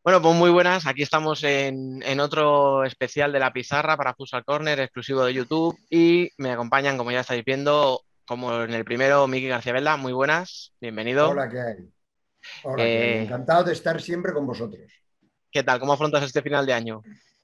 Bueno, pues muy buenas. Aquí estamos en otro especial de La Pizarra para Futsal Corner, exclusivo de YouTube. Y me acompañan, como ya estáis viendo, como en el primero, Miki García Vela. Muy buenas, bienvenido. Hola, ¿qué hay? Hola, ¿qué hay? Eh, Encantado de estar siempre con vosotros. ¿Qué tal? ¿Cómo afrontas este final de año?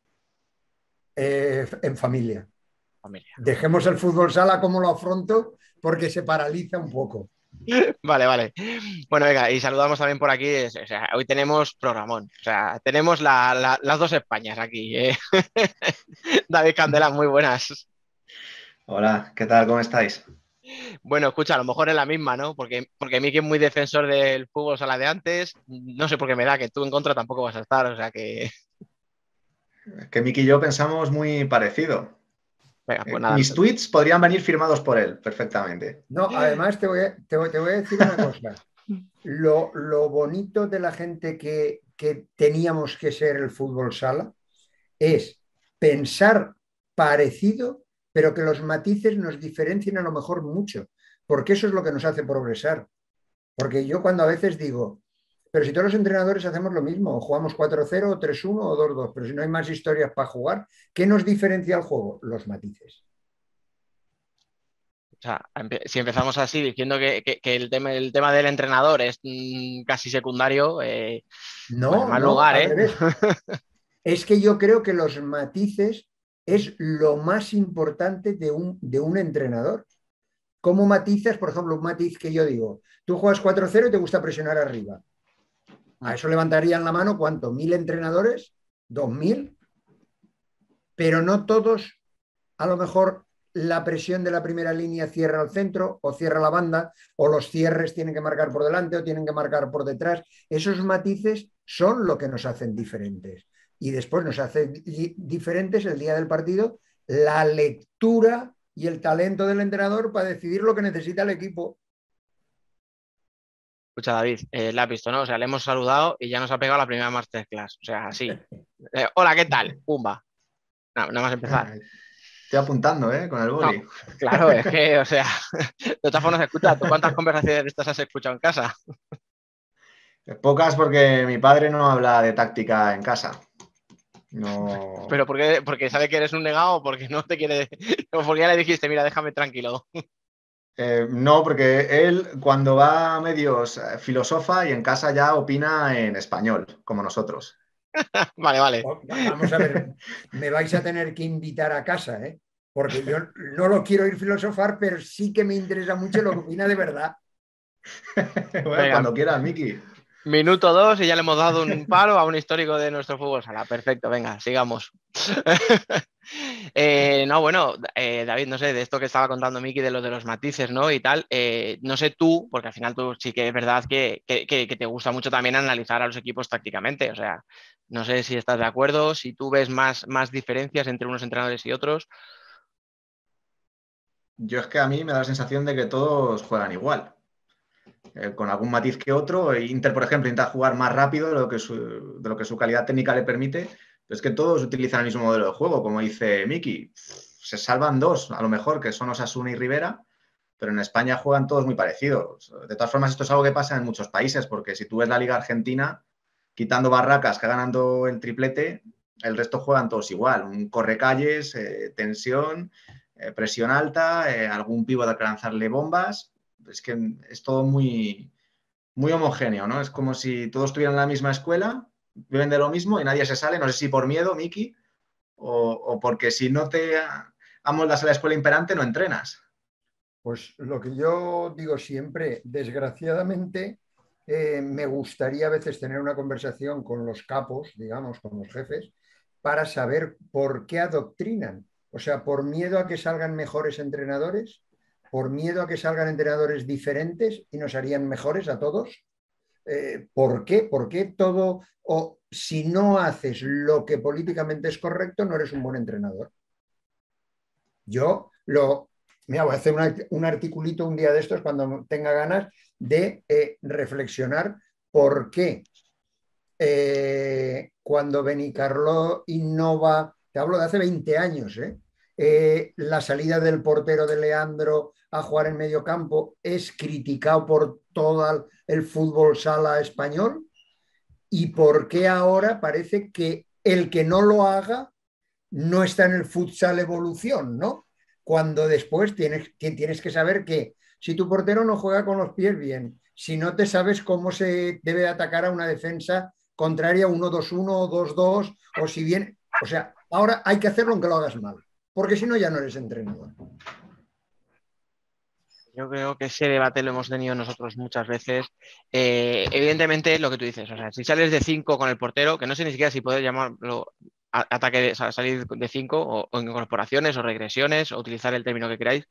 En familia. Familia. Dejemos el fútbol sala como lo afronto porque se paraliza un poco. Vale, vale. Bueno, venga, y saludamos también por aquí. O sea, hoy tenemos programón. O sea, tenemos las dos Españas aquí. David Candela, muy buenas. Hola, ¿qué tal? ¿Cómo estáis? Bueno, escucha, a lo mejor es la misma, ¿no? Porque Miki es muy defensor del fútbol sala de antes. No sé por qué me da que tú en contra tampoco vas a estar. O sea que, Que Miki y yo pensamos muy parecido. venga, pues nada. Mis tweets podrían venir firmados por él perfectamente. No, además te voy a decir una cosa. Lo bonito de la gente que teníamos que ser el fútbol sala es pensar parecido, pero que los matices nos diferencien a lo mejor mucho, porque eso es lo que nos hace progresar. Porque yo cuando a veces digo, pero si todos los entrenadores hacemos lo mismo, jugamos 4-0 o 3-1 o 2-2, pero si no hay más historias para jugar, ¿qué nos diferencia el juego? Los matices. O sea, si empezamos así diciendo que el tema del entrenador es casi secundario, pues en No, más no, lugar, al ¿eh? revés. Es que yo creo que los matices es lo más importante de un entrenador. ¿Cómo matizas, por ejemplo, un matiz que yo digo, tú juegas 4-0 y te gusta presionar arriba? A eso levantarían la mano, ¿cuánto? ¿1000 entrenadores? ¿2000? Pero no todos, a lo mejor la presión de la primera línea cierra el centro o cierra la banda, o los cierres tienen que marcar por delante o tienen que marcar por detrás. Esos matices son lo que nos hacen diferentes. Y después nos hace diferentes el día del partido la lectura y el talento del entrenador para decidir lo que necesita el equipo. Escucha, David, la has visto, ¿no? O sea, le hemos saludado y ya nos ha pegado la primera masterclass. O sea, así. Hola, ¿qué tal? Pumba. Nada más empezar. Estoy apuntando, ¿eh? Con el No, boli. claro, es que, o sea, de todas formas, escucha, ¿tú cuántas conversaciones de estas has escuchado en casa? Pocas porque mi padre no habla de táctica en casa. Pero No, porque sabe que eres un negado o porque no te quiere, o porque ya le dijiste, mira, déjame tranquilo. no, porque él cuando va a medios filosofa y en casa ya opina en español, como nosotros. Vale, vale. Vamos a ver, me vais a tener que invitar a casa, ¿eh? Porque yo no lo quiero ir filosofar, pero sí que me interesa mucho lo que opina de verdad. Bueno, Venga, cuando quieras, Miki. minuto dos y ya le hemos dado un palo a un histórico de nuestro fútbol sala. Perfecto, venga, sigamos. No, bueno, David, no sé, de esto que estaba contando Miki, de lo de los matices, ¿no? Y tal, no sé tú, porque al final tú sí que es verdad que te gusta mucho también analizar a los equipos tácticamente, o sea, no sé si estás de acuerdo, si tú ves más diferencias entre unos entrenadores y otros. Yo es que a mí me da la sensación de que todos juegan igual. Con algún matiz que otro. Inter, por ejemplo, intenta jugar más rápido de lo que su calidad técnica le permite, pero es que todos utilizan el mismo modelo de juego, como dice Miki. Se salvan dos, a lo mejor, que son Osasuna y Rivera, pero en España juegan todos muy parecidos. De todas formas, esto es algo que pasa en muchos países, porque si tú ves la Liga Argentina, quitando Barracas, que ha ganando el triplete, el resto juegan todos igual. Un correcalles, tensión, presión alta, algún pívot que lanzarle bombas. Es que es todo muy homogéneo, ¿no? Es como si todos estuvieran en la misma escuela, viven de lo mismo y nadie se sale, no sé si por miedo, Miki, o porque si no te amoldas a la escuela imperante, no entrenas. Pues lo que yo digo siempre, desgraciadamente, me gustaría a veces tener una conversación con los capos, digamos, con los jefes, para saber por qué adoctrinan. O sea, por miedo a que salgan mejores entrenadores, por miedo a que salgan entrenadores diferentes y nos harían mejores a todos. ¿Por qué? ¿Por qué todo? O si no haces lo que políticamente es correcto, no eres un buen entrenador. Yo lo, mira, voy a hacer un articulito un día de estos cuando tenga ganas de reflexionar por qué cuando Benicarló innova, te hablo de hace 20 años, la salida del portero de Leandro a jugar en medio campo es criticado por todo el fútbol sala español y por qué ahora parece que el que no lo haga no está en el futsal evolución, ¿no? Cuando después tienes que saber que si tu portero no juega con los pies bien, si no te sabes cómo se debe atacar a una defensa contraria 1-2-1 o 2-2, o si bien, o sea, ahora hay que hacerlo aunque lo hagas mal, porque si no ya no eres entrenador. Yo creo que ese debate lo hemos tenido nosotros muchas veces. Evidentemente, lo que tú dices, o sea, si sales de 5 con el portero, que no sé ni siquiera si puedes llamarlo ataque, salir de 5 o incorporaciones o regresiones o utilizar el término que queráis,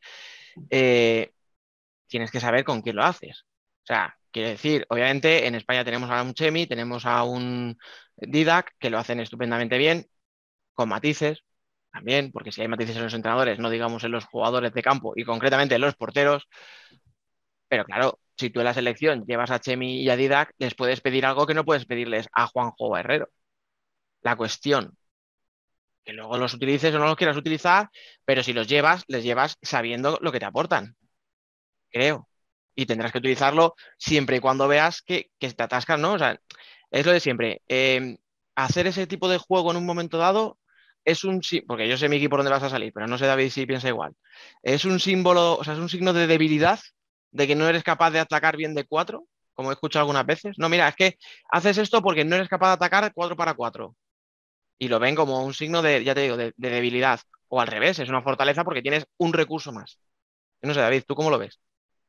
tienes que saber con quién lo haces. O sea, quiere decir, obviamente en España tenemos a un Chemi, tenemos a un Didac que lo hacen estupendamente bien, con matices también, porque si hay matices en los entrenadores, no digamos en los jugadores de campo y concretamente en los porteros, pero claro, si tú en la selección llevas a Chemi y a Didac, les puedes pedir algo que no puedes pedirles a Juanjo o a Herrero. La cuestión, que luego los utilices o no los quieras utilizar, pero si los llevas, les llevas sabiendo lo que te aportan, creo. Y tendrás que utilizarlo siempre y cuando veas que te atascan, ¿no? O sea, es lo de siempre. Hacer ese tipo de juego en un momento dado es un... Porque yo sé, Miki, por dónde vas a salir, pero no sé, David, si piensa igual. Es un símbolo, o sea, es un signo de debilidad, de que no eres capaz de atacar bien de 4, como he escuchado algunas veces. No, mira, es que haces esto porque no eres capaz de atacar 4 para 4. Y lo ven como un signo de, ya te digo, de debilidad. O al revés, es una fortaleza porque tienes un recurso más. Yo no sé, David, ¿tú cómo lo ves?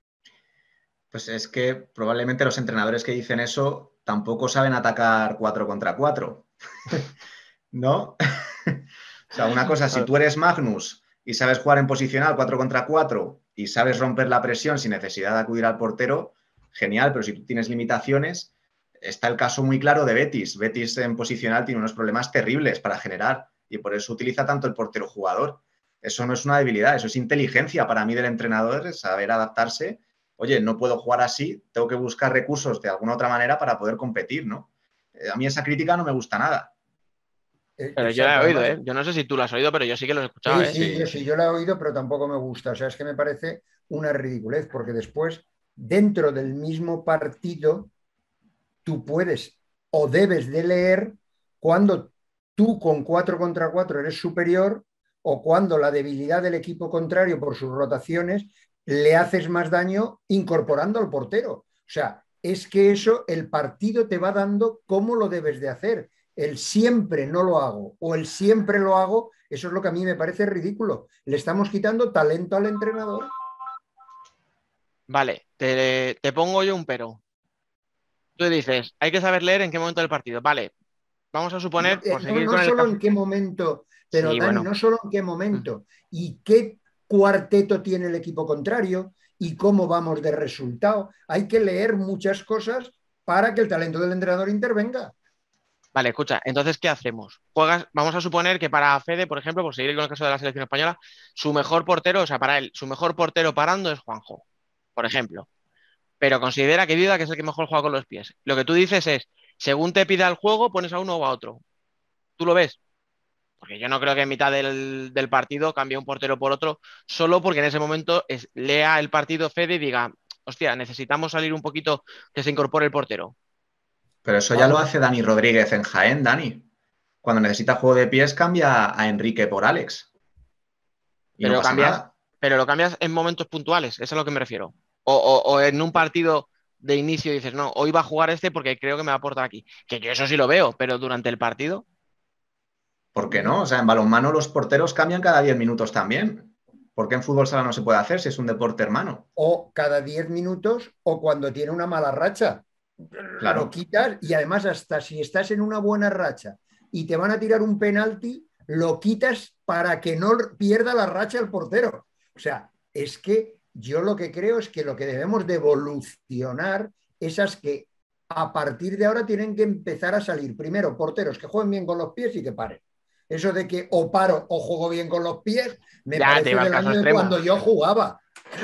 Pues es que probablemente los entrenadores que dicen eso tampoco saben atacar 4 contra 4, ¿no? O sea, una cosa, si tú eres Magnus y sabes jugar en posicional 4 contra 4 y sabes romper la presión sin necesidad de acudir al portero, genial, pero si tú tienes limitaciones, está el caso muy claro de Betis. Betis en posicional tiene unos problemas terribles para generar y por eso utiliza tanto el portero jugador. Eso no es una debilidad, eso es inteligencia para mí del entrenador, es saber adaptarse. Oye, no puedo jugar así, tengo que buscar recursos de alguna otra manera para poder competir, ¿no? A mí esa crítica no me gusta nada. Pero yo la Exacto, he oído, además, ¿eh? Yo no sé si tú lo has oído, pero yo sí que lo he escuchado, sí, ¿eh? Sí, sí, yo la he oído, pero tampoco me gusta. O sea, es que me parece una ridiculez, porque después, dentro del mismo partido, tú puedes o debes de leer cuando tú con 4 contra 4 eres superior o cuando la debilidad del equipo contrario por sus rotaciones le haces más daño incorporando al portero. O sea, es que eso el partido te va dando cómo lo debes de hacer. El siempre no lo hago o el siempre lo hago, eso es lo que a mí me parece ridículo. Le estamos quitando talento al entrenador. Vale, te pongo yo un pero. Tú dices, hay que saber leer en qué momento del partido. Vale, vamos a No, suponer, por seguir no con el solo caso. en qué momento, pero Sí, Dani, bueno. no solo en qué Mm. momento, y qué cuarteto tiene el equipo contrario y cómo vamos de resultado. Hay que leer muchas cosas para que el talento del entrenador intervenga. Vale, escucha, entonces, ¿qué hacemos? Juegas, vamos a suponer que para Fede, por ejemplo, por seguir con el caso de la selección española, su mejor portero, o sea, para él, su mejor portero parando es Juanjo, por ejemplo. Pero considera que Dida que es el que mejor juega con los pies. Lo que tú dices es, según te pida el juego, pones a uno o a otro. ¿Tú lo ves? Porque yo no creo que en mitad del partido cambie un portero por otro, solo porque en ese momento lea el partido Fede y diga, hostia, necesitamos salir un poquito que se incorpore el portero. pero eso ya lo Vamos, hace Dani Rodríguez en Jaén, Dani. Cuando necesita juego de pies cambia a Enrique por Alex y no Pero pasa cambias, nada. pero lo cambias en momentos puntuales, eso es a lo que me refiero. O en un partido de inicio dices, no, hoy va a jugar este porque creo que me va a aportar aquí. Que yo eso sí lo veo, pero durante el partido, ¿Por qué no? O sea, en balonmano los porteros cambian cada 10 minutos también. ¿Por qué en fútbol sala no se puede hacer si es un deporte hermano? o cada 10 minutos o cuando tiene una mala racha. Lo Claro. quitas y además hasta si estás en una buena racha y te van a tirar un penalti, lo quitas para que no pierda la racha el portero. O sea, es que yo lo que creo es que lo que debemos de evolucionar esas que a partir de ahora tienen que empezar a salir primero porteros que jueguen bien con los pies y que paren. Eso de que o paro o juego bien con los pies me ya te parece va al del caso año de extremo. cuando yo jugaba.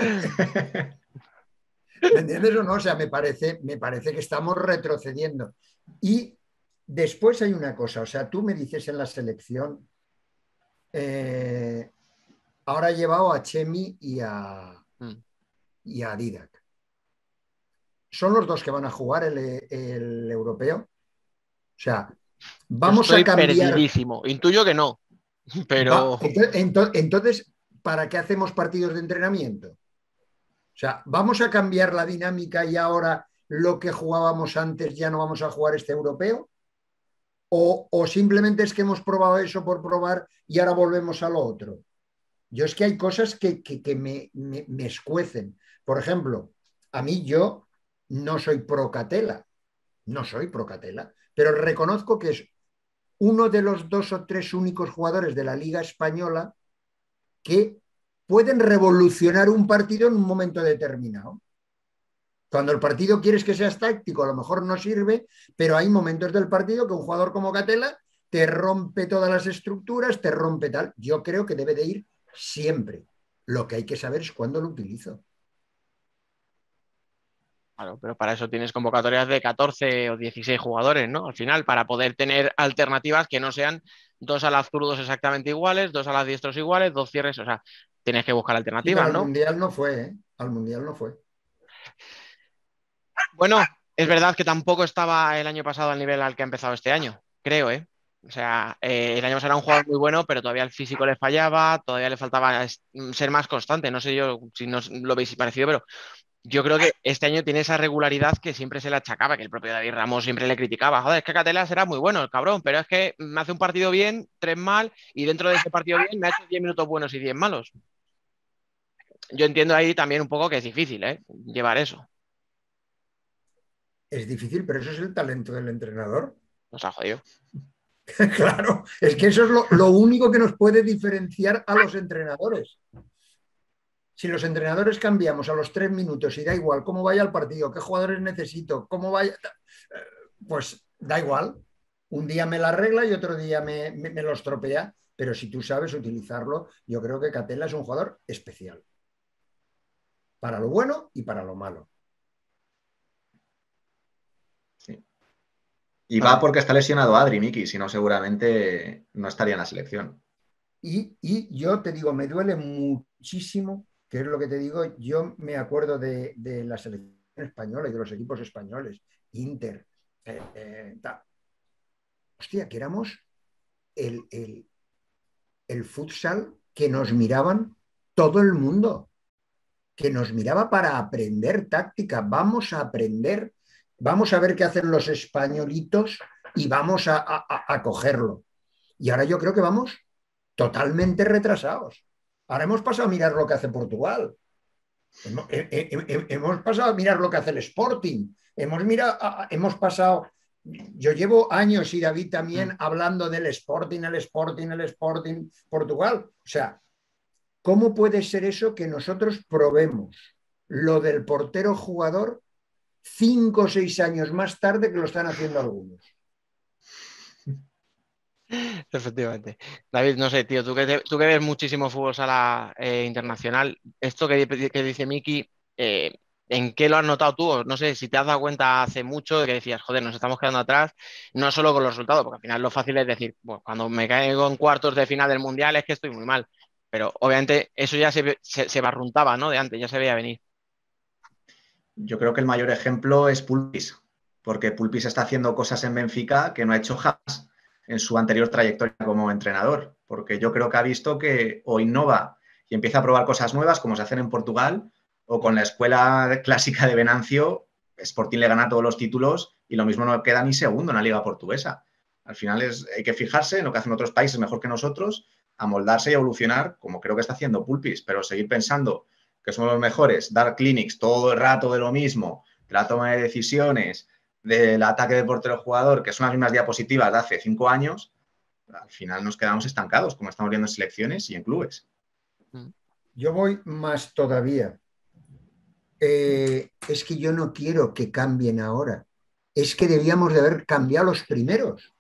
¿Me entiendes o no? O sea, me parece que estamos retrocediendo. Y después hay una cosa, o sea, tú me dices en la selección, eh, ahora he llevado a Chemi Mm. y a Didac. ¿Son los dos que van a jugar el europeo? sea, Yo vamos a estoy cambiar. perdidísimo. Intuyo que no, pero... Entonces, ¿para qué hacemos partidos de entrenamiento? O sea, ¿vamos a cambiar la dinámica y ahora lo que jugábamos antes ya no vamos a jugar este europeo? ¿O simplemente es que hemos probado eso por probar y ahora volvemos a lo otro? Yo es que hay cosas que me escuecen. Por ejemplo, a mí yo no soy pro Catela, no soy pro Catela, pero reconozco que es uno de los 2 o 3 únicos jugadores de la Liga Española que pueden revolucionar un partido en un momento determinado. Cuando el partido quieres que seas táctico, a lo mejor no sirve, pero hay momentos del partido que un jugador como Catela te rompe todas las estructuras, te rompe tal. Yo creo que debe de ir siempre. Lo que hay que saber es cuándo lo utilizo. Claro, pero para eso tienes convocatorias de 14 o 16 jugadores, ¿no? Al final, para poder tener alternativas que no sean 2 zurdos exactamente iguales, 2 diestros iguales, 2 cierres, o sea, tienes que buscar Sí, pero alternativas, al ¿no? Mundial no fue, ¿eh? Al Mundial no fue. Bueno, es verdad que tampoco estaba el año pasado al nivel al que ha empezado este año, creo, ¿eh? O sea, el año pasado era un jugador muy bueno, pero todavía el físico le fallaba, todavía le faltaba ser más constante. No sé yo si nos lo veis parecido, pero yo creo que este año tiene esa regularidad que siempre se le achacaba, que el propio David Ramos siempre le criticaba. Joder, es que Catela será muy bueno, el cabrón, pero es que me hace un partido bien, 3 mal, y dentro de ese partido bien me ha hecho 10 minutos buenos y 10 malos. Yo entiendo ahí también un poco que es difícil, ¿eh? Llevar eso. Es difícil, pero eso es el talento del entrenador. Nos ha jodido. Claro, es que eso es lo único que nos puede diferenciar a los entrenadores. Si los entrenadores cambiamos a los 3 minutos y da igual cómo vaya el partido, qué jugadores necesito, cómo vaya, pues da igual. Un día me la arregla y otro día me lo estropea, pero si tú sabes utilizarlo, yo creo que Catela es un jugador especial, para lo bueno y para lo malo. Sí. Y va Vale. porque está lesionado Adri, Miki, si no seguramente no estaría en la selección. Y yo te digo, me duele muchísimo, que es lo que te digo, yo me acuerdo de la selección española y de los equipos españoles, Inter, hostia, que éramos el, el, el futsal que nos miraban todo el mundo, que nos miraba para aprender táctica. Vamos a aprender, vamos a ver qué hacen los españolitos y vamos a cogerlo. Y ahora yo creo que vamos totalmente retrasados. Ahora hemos pasado a mirar lo que hace Portugal. Hemos pasado a mirar lo que hace el Sporting. Hemos pasado. Yo llevo años y David también hablando del Sporting, el Sporting, el Sporting, Portugal. O sea, ¿cómo puede ser eso que nosotros probemos lo del portero jugador 5 o 6 años más tarde que lo están haciendo algunos? Efectivamente. David, no sé, tío, tú que ves muchísimo fútbol sala internacional, esto que dice Miki, ¿en qué lo has notado tú? No sé si te has dado cuenta hace mucho de que decías, joder, nos estamos quedando atrás, no solo con los resultados, porque al final lo fácil es decir, bueno, cuando me caigo en cuartos de final del Mundial es que estoy muy mal. Pero obviamente eso ya se barruntaba, ¿no? De antes, ya se veía venir. Yo creo que el mayor ejemplo es Pulpis, porque Pulpis está haciendo cosas en Benfica que no ha hecho jamás en su anterior trayectoria como entrenador, porque yo creo que ha visto que o innova y empieza a probar cosas nuevas como se hacen en Portugal, o con la escuela clásica de Venancio, Sporting le gana todos los títulos y lo mismo no queda ni segundo en la liga portuguesa. Al final hay que fijarse en lo que hacen otros países mejor que nosotros, amoldarse y evolucionar, como creo que está haciendo Pulpis, pero seguir pensando que somos los mejores, dar clinics todo el rato de lo mismo, de la toma de decisiones, del ataque de portero-jugador, que son las mismas diapositivas de hace 5 años, al final nos quedamos estancados, como estamos viendo en selecciones y en clubes. Yo voy más todavía. Es que yo no quiero que cambien ahora. Es que debíamos de haber cambiado los primeros.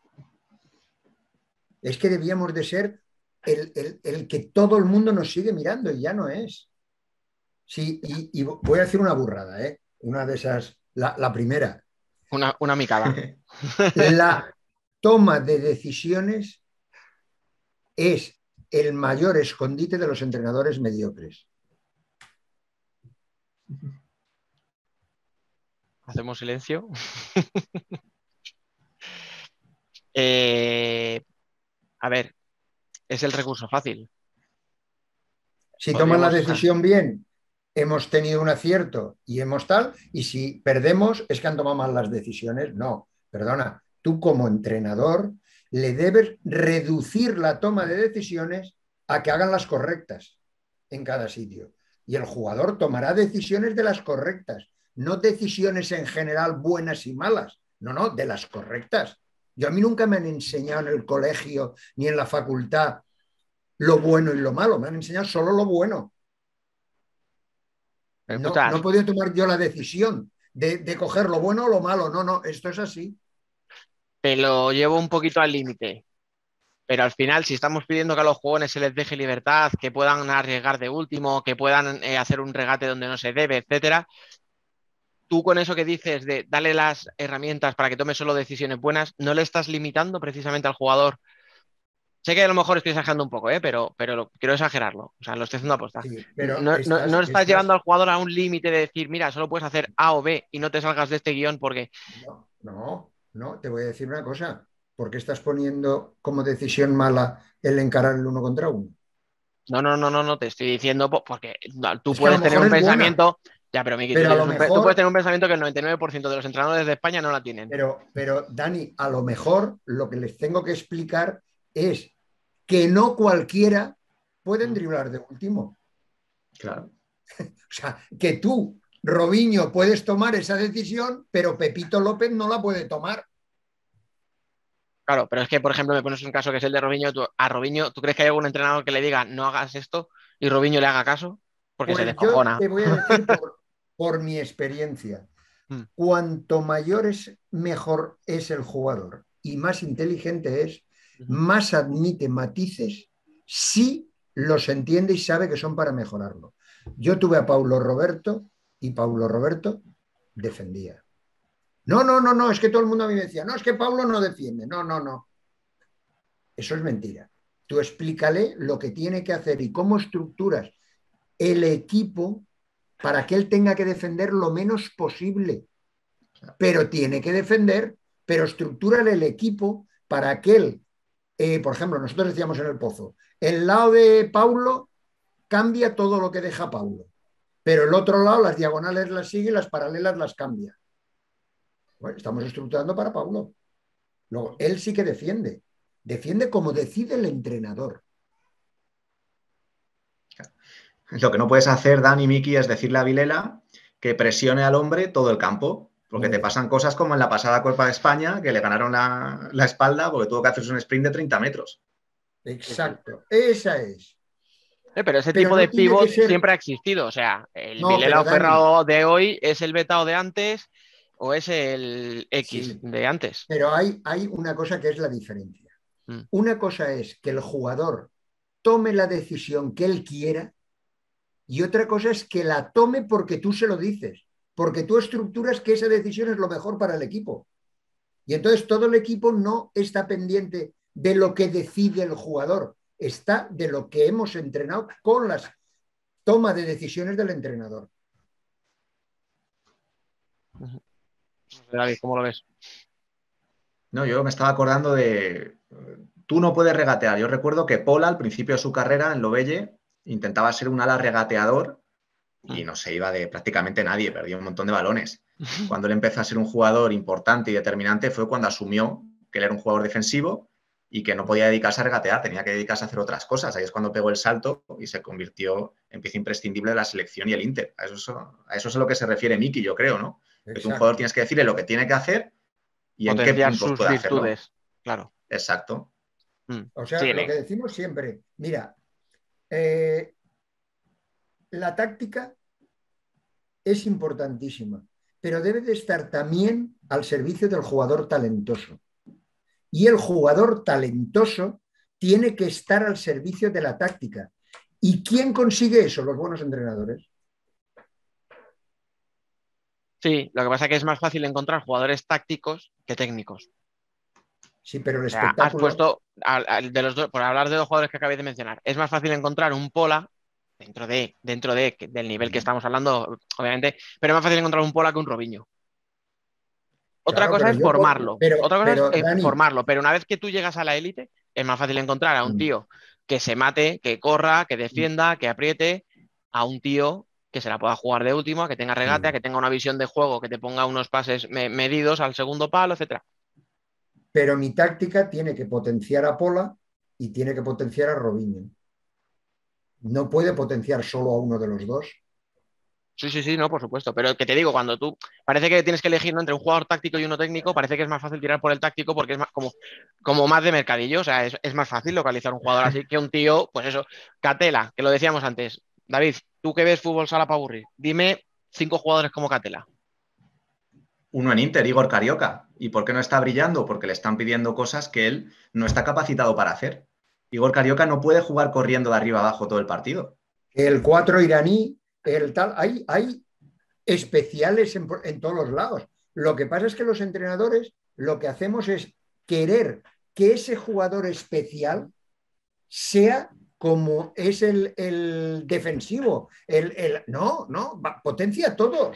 Es que debíamos de ser el que todo el mundo nos sigue mirando y ya no es. Sí, y voy a decir una burrada, ¿eh? Una de esas, la primera. Una micada. La toma de decisiones es el mayor escondite de los entrenadores mediocres. Hacemos silencio. A ver, es el recurso fácil. Si toman la Podríamos, decisión bien, hemos tenido un acierto y hemos tal, y si perdemos es que han tomado mal las decisiones. No, perdona, tú como entrenador le debes reducir la toma de decisiones a que hagan las correctas en cada sitio. Y el jugador tomará decisiones de las correctas, no decisiones en general buenas y malas, no, no, de las correctas. Yo a mí nunca me han enseñado en el colegio ni en la facultad lo bueno y lo malo, me han enseñado solo lo bueno. No, no he escuchas, podido tomar yo la decisión de coger lo bueno o lo malo. No, no, esto es así. te lo llevo un poquito al límite. Pero al final, si estamos pidiendo que a los jugadores se les deje libertad, que puedan arriesgar de último, que puedan hacer un regate donde no se debe, etcétera, tú con eso que dices de darle las herramientas para que tome solo decisiones buenas, no le estás limitando precisamente al jugador. Sé que a lo mejor estoy exagerando un poco, pero quiero exagerarlo. O sea, lo estoy haciendo aposta. Sí, pero No estás llevando al jugador a un límite de decir, mira, solo puedes hacer A o B y no te salgas de este guión porque. no, no, no, te voy a decir una cosa. ¿Por qué estás poniendo como decisión mala el encarar el uno contra uno? No, te estoy diciendo porque tú Es que a lo puedes tener mejor un es buena, pensamiento. Ya, pero Miki, pero a lo tú puedes mejor, tener un pensamiento que el 99% de los entrenadores de España no la tienen. pero Dani, a lo mejor lo que les tengo que explicar es que no cualquiera pueden driblar de último. Claro. O sea, que tú, Robinho, puedes tomar esa decisión, pero Pepito López no la puede tomar. Claro, pero es que, por ejemplo, me pones un caso que es el de Robinho. A Robinho, ¿tú crees que hay algún entrenador que le diga no hagas esto y Robinho le haga caso? Porque se Pues yo descojona. te voy a decir por mi experiencia, Mm, cuanto mayor es, mejor es el jugador y más inteligente es, ujú. más admite matices si los entiende y sabe que son para mejorarlo. Yo tuve a Paulo Roberto y Paulo Roberto defendía. No, no, no, no, es que todo el mundo a mí me decía, no, es que Paulo no defiende. No, no, no. Eso es mentira. Tú explícale lo que tiene que hacer y cómo estructuras el equipo para que él tenga que defender lo menos posible. Pero tiene que defender, pero estructurar el equipo para que él, por ejemplo, nosotros decíamos en el Pozo, el lado de Paulo cambia todo lo que deja Paulo, pero el otro lado, las diagonales las sigue y las paralelas las cambia. Bueno, estamos estructurando para Paulo. Luego, él sí que defiende. Defiende como decide el entrenador. Lo que no puedes hacer, Dani y Miki, es decirle a Vilela que presione al hombre todo el campo, porque te pasan cosas como en la pasada Copa de España, que le ganaron la espalda porque tuvo que hacerse un sprint de 30 metros. Sí, sí. Exacto, esa es. Pero ese Pero tipo de no tiene que pivot ser. siempre ha existido. O sea, el No, Vilela pero o Dani, Ferrao de hoy es el Betao de antes o es el X sí, de antes. pero hay una cosa que es la diferencia. Mm. Una cosa es que el jugador tome la decisión que él quiera y otra cosa es que la tome porque tú se lo dices, porque tú estructuras que esa decisión es lo mejor para el equipo. Y entonces todo el equipo no está pendiente de lo que decide el jugador, está de lo que hemos entrenado con las tomas de decisiones del entrenador. Ujú. David, ¿cómo lo ves? No, yo me estaba acordando de. Tú no puedes regatear. Yo recuerdo que Pola, al principio de su carrera en Lovelle, intentaba ser un ala regateador y Mm. no se iba de prácticamente nadie, perdió un montón de balones. Cuando él empezó a ser un jugador importante y determinante fue cuando asumió que él era un jugador defensivo y que no podía dedicarse a regatear, tenía que dedicarse a hacer otras cosas. Ahí es cuando pegó el salto y se convirtió en pieza imprescindible de la selección y el Inter. A eso es a lo que se refiere Miki, yo creo, ¿no? Que tú a un jugador Exacto. tienes que decirle lo que tiene que hacer y en qué Potenciar puntos sus puede hacerlo. virtudes. Claro. Exacto. Mm. O sea, Sí, lo que decimos siempre, mira, eh, la táctica es importantísima, pero debe de estar también al servicio del jugador talentoso. Y el jugador talentoso tiene que estar al servicio de la táctica. ¿Y quién consigue eso? Los buenos entrenadores. sí, lo que pasa es que es más fácil encontrar jugadores tácticos que técnicos. Sí, pero el O sea, has espectáculo, puesto, de los por hablar de los jugadores que acabé de mencionar, es más fácil encontrar un Pola del nivel que estamos hablando, obviamente, pero es más fácil encontrar un Pola que un Robinho. Otra Claro, cosa pero es yo, formarlo. Otra cosa es Dani, formarlo. Pero una vez que tú llegas a la élite, es más fácil encontrar a un tío que se mate, que corra, que defienda, que apriete, a un tío que se la pueda jugar de último, que tenga regate, a sí. que tenga una visión de juego, que te ponga unos pases medidos al segundo palo, etcétera. Pero mi táctica tiene que potenciar a Pola y tiene que potenciar a Robinho. No puede potenciar solo a uno de los dos. Sí, sí, sí, no, por supuesto. Pero que te digo, cuando tú parece que tienes que elegir, ¿no?, entre un jugador táctico y uno técnico, parece que es más fácil tirar por el táctico porque es más, como más de mercadillo. O sea, es más fácil localizar un jugador así que un tío, pues eso, Catela, que lo decíamos antes. David, tú que ves fútbol sala para aburrir, dime 5 jugadores como Catela. Uno en Inter, Igor Carioca. ¿Y por qué no está brillando? Porque le están pidiendo cosas que él no está capacitado para hacer. Igor Carioca no puede jugar corriendo de arriba abajo todo el partido. El 4 iraní, el tal, hay especiales en todos los lados. Lo que pasa es que los entrenadores lo que hacemos es querer que ese jugador especial sea como es el defensivo. No, no, potencia a todos.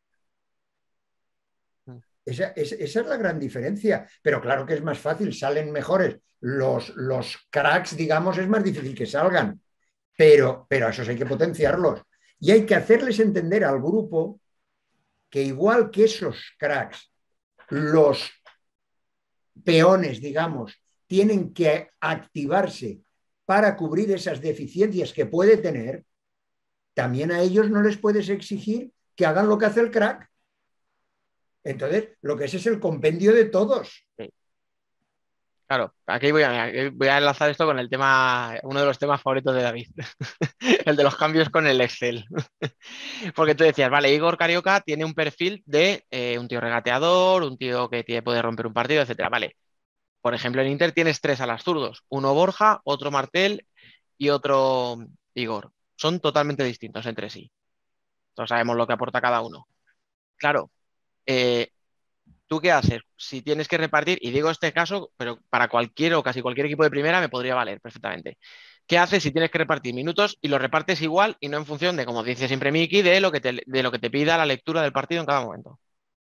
Esa es la gran diferencia. Pero claro que es más fácil, salen mejores. Los cracks, digamos, es más difícil que salgan. Pero a esos hay que potenciarlos. Y hay que hacerles entender al grupo que igual que esos cracks, los peones, digamos, tienen que activarse para cubrir esas deficiencias que puede tener, también a ellos no les puedes exigir que hagan lo que hace el crack. Entonces, lo que es el compendio de todos. Sí. Claro, aquí voy a enlazar esto con el tema, uno de los temas favoritos de David, el de los cambios con el Excel. Porque tú decías, vale, Igor Carioca tiene un perfil de un tío regateador, un tío que puede romper un partido, etcétera. Vale, por ejemplo, en Inter tienes 3 zurdos, uno Borja, otro Martel y otro Igor. Son totalmente distintos entre sí. Todos sabemos lo que aporta cada uno. Claro, eh, ¿tú qué haces? Si tienes que repartir, y digo este caso, pero para cualquier o casi cualquier equipo de primera me podría valer perfectamente. ¿Qué haces si tienes que repartir minutos y los repartes igual y no en función de, como dice siempre Miki, de lo que te pida la lectura del partido en cada momento?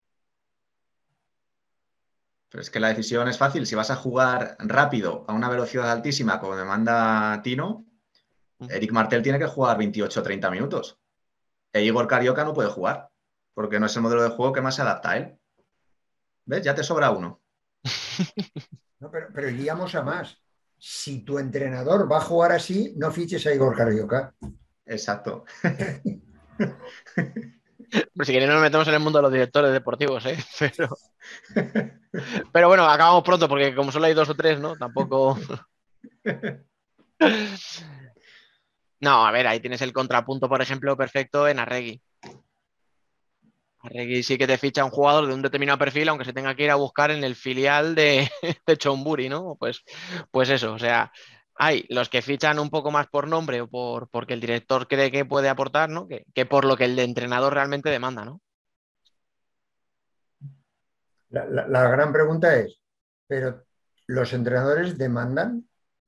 Pero es que la decisión es fácil. Si vas a jugar rápido a una velocidad altísima, como demanda Tino, Eric Martel tiene que jugar 28 o 30 minutos. E Igor Carioca no puede jugar, porque no es el modelo de juego que más se adapta a él. ¿Ves? Ya te sobra uno. No, pero iríamos a más. Si tu entrenador va a jugar así, no fiches a Igor Carioca. Exacto. Pero si queréis nos metemos en el mundo de los directores deportivos, ¿eh? Pero bueno, acabamos pronto porque como solo hay 2 o 3, ¿no? Tampoco... No, a ver, ahí tienes el contrapunto, por ejemplo, perfecto en Arregui. Arregui sí que te ficha un jugador de un determinado perfil, aunque se tenga que ir a buscar en el filial de Chonburi, ¿no? Pues eso, o sea, hay los que fichan un poco más por nombre o porque el director cree que puede aportar, ¿no? Que por lo que el entrenador realmente demanda, ¿no? La gran pregunta es, ¿pero los entrenadores demandan?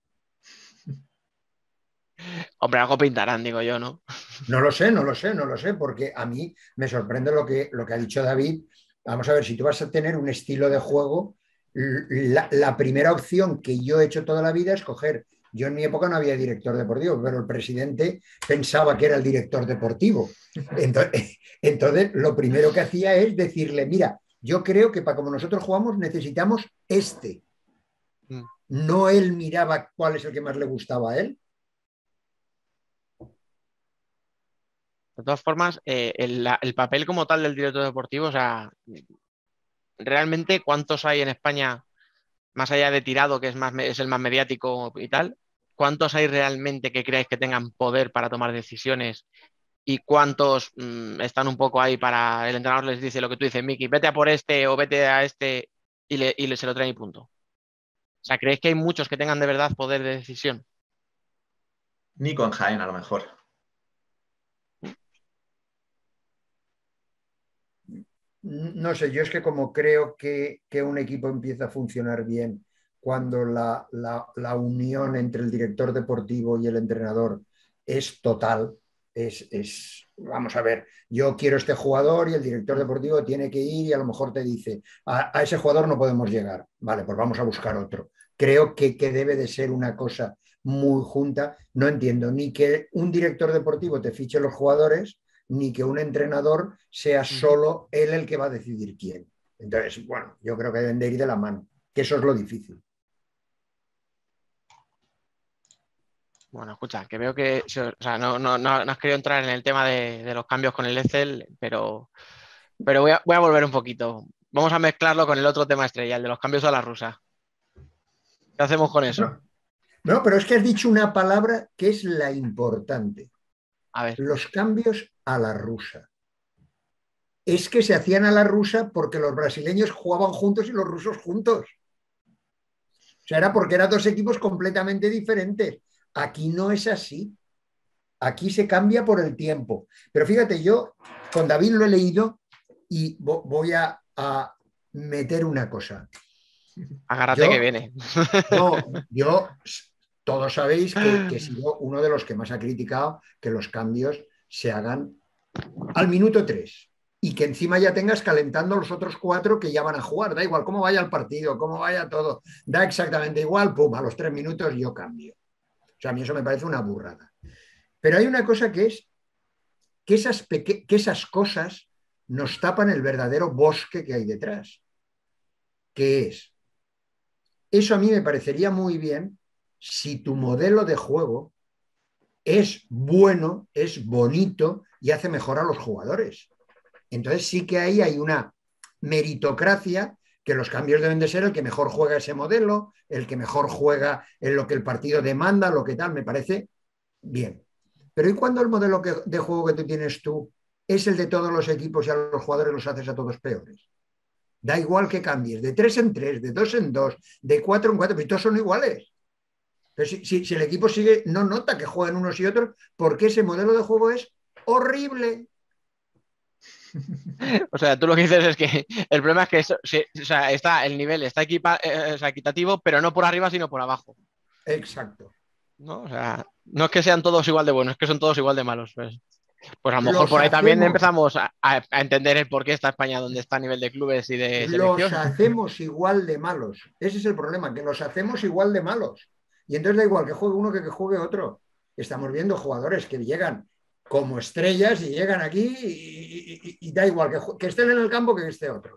Hombre, algo pintarán, digo yo, ¿no? No lo sé, no lo sé, no lo sé, porque a mí me sorprende lo que ha dicho David. Vamos a ver, si tú vas a tener un estilo de juego, la primera opción que yo he hecho toda la vida es coger. Yo en mi época no había director deportivo, pero el presidente pensaba que era el director deportivo. Entonces, lo primero que hacía es decirle, mira, yo creo que para como nosotros jugamos necesitamos este. Mm. No él miraba cuál es el que más le gustaba a él. De todas formas, el papel como tal del director deportivo, o sea, realmente, ¿cuántos hay en España, más allá de Tirado, que es el más mediático y tal? ¿Cuántos hay realmente que creáis que tengan poder para tomar decisiones? ¿Y cuántos están un poco ahí para el entrenador les dice lo que tú dices, Miki, vete a por este o vete a este se lo traen y punto? O sea, ¿creéis que hay muchos que tengan de verdad poder de decisión? Nico en Jaén, a lo mejor. No sé, yo es que como creo que un equipo empieza a funcionar bien cuando la unión entre el director deportivo y el entrenador es total, Vamos a ver, yo quiero este jugador y el director deportivo tiene que ir y a lo mejor te dice, a ese jugador no podemos llegar. Vale, pues vamos a buscar otro. Creo que debe de ser una cosa muy junta. No entiendo ni que un director deportivo te fiche los jugadores, ni que un entrenador sea solo él el que va a decidir quién. Entonces, bueno, yo creo que deben de ir de la mano, que eso es lo difícil. Bueno, escucha, que veo que, o sea, no has querido entrar en el tema de los cambios con el Excel, pero voy a volver un poquito. Vamos a mezclarlo con el otro tema estrella, el de los cambios a la rusa. ¿Qué hacemos con eso? No, pero es que has dicho una palabra que es la importante. A ver. Los cambios a la rusa. Es que se hacían a la rusa porque los brasileños jugaban juntos y los rusos juntos. O sea, era porque eran dos equipos completamente diferentes. Aquí no es así. Aquí se cambia por el tiempo. Pero fíjate, yo con David lo he leído y voy a meter una cosa. Agárrate que viene. Yo, todos sabéis que he sido uno de los que más ha criticado que los cambios se hagan al minuto 3 y que encima ya tengas calentando los otros 4 que ya van a jugar. Da igual cómo vaya el partido, cómo vaya todo. Da exactamente igual, pum, a los 3 minutos yo cambio. O sea, a mí eso me parece una burrada. Pero hay una cosa que es que esas cosas nos tapan el verdadero bosque que hay detrás. ¿Qué es? Eso a mí me parecería muy bien si tu modelo de juego es bueno, es bonito y hace mejor a los jugadores. Entonces sí que ahí hay una meritocracia que los cambios deben de ser el que mejor juega ese modelo, el que mejor juega en lo que el partido demanda, lo que tal, me parece bien. Pero ¿y cuando el modelo de juego que tú tienes tú es el de todos los equipos y a los jugadores los haces a todos peores? Da igual que cambies, de 3 en 3, de 2 en 2, de 4 en 4, pero todos son iguales. Pero si el equipo sigue, no nota que juegan unos y otros, porque ese modelo de juego es horrible. O sea, tú lo que dices es que el problema es que el nivel está equitativo, pero no por arriba, sino por abajo. Exacto. ¿No? O sea, no es que sean todos igual de buenos, es que son todos igual de malos. Pues a lo mejor Los por ahí también hacemos, empezamos a entender el por qué está España donde está a nivel de clubes y de los selección. hacemos igual de malos. Ese es el problema, que los hacemos igual de malos. Y entonces da igual que juegue uno que juegue otro. Estamos viendo jugadores que llegan como estrellas y llegan aquí y da igual que estén en el campo que esté otro.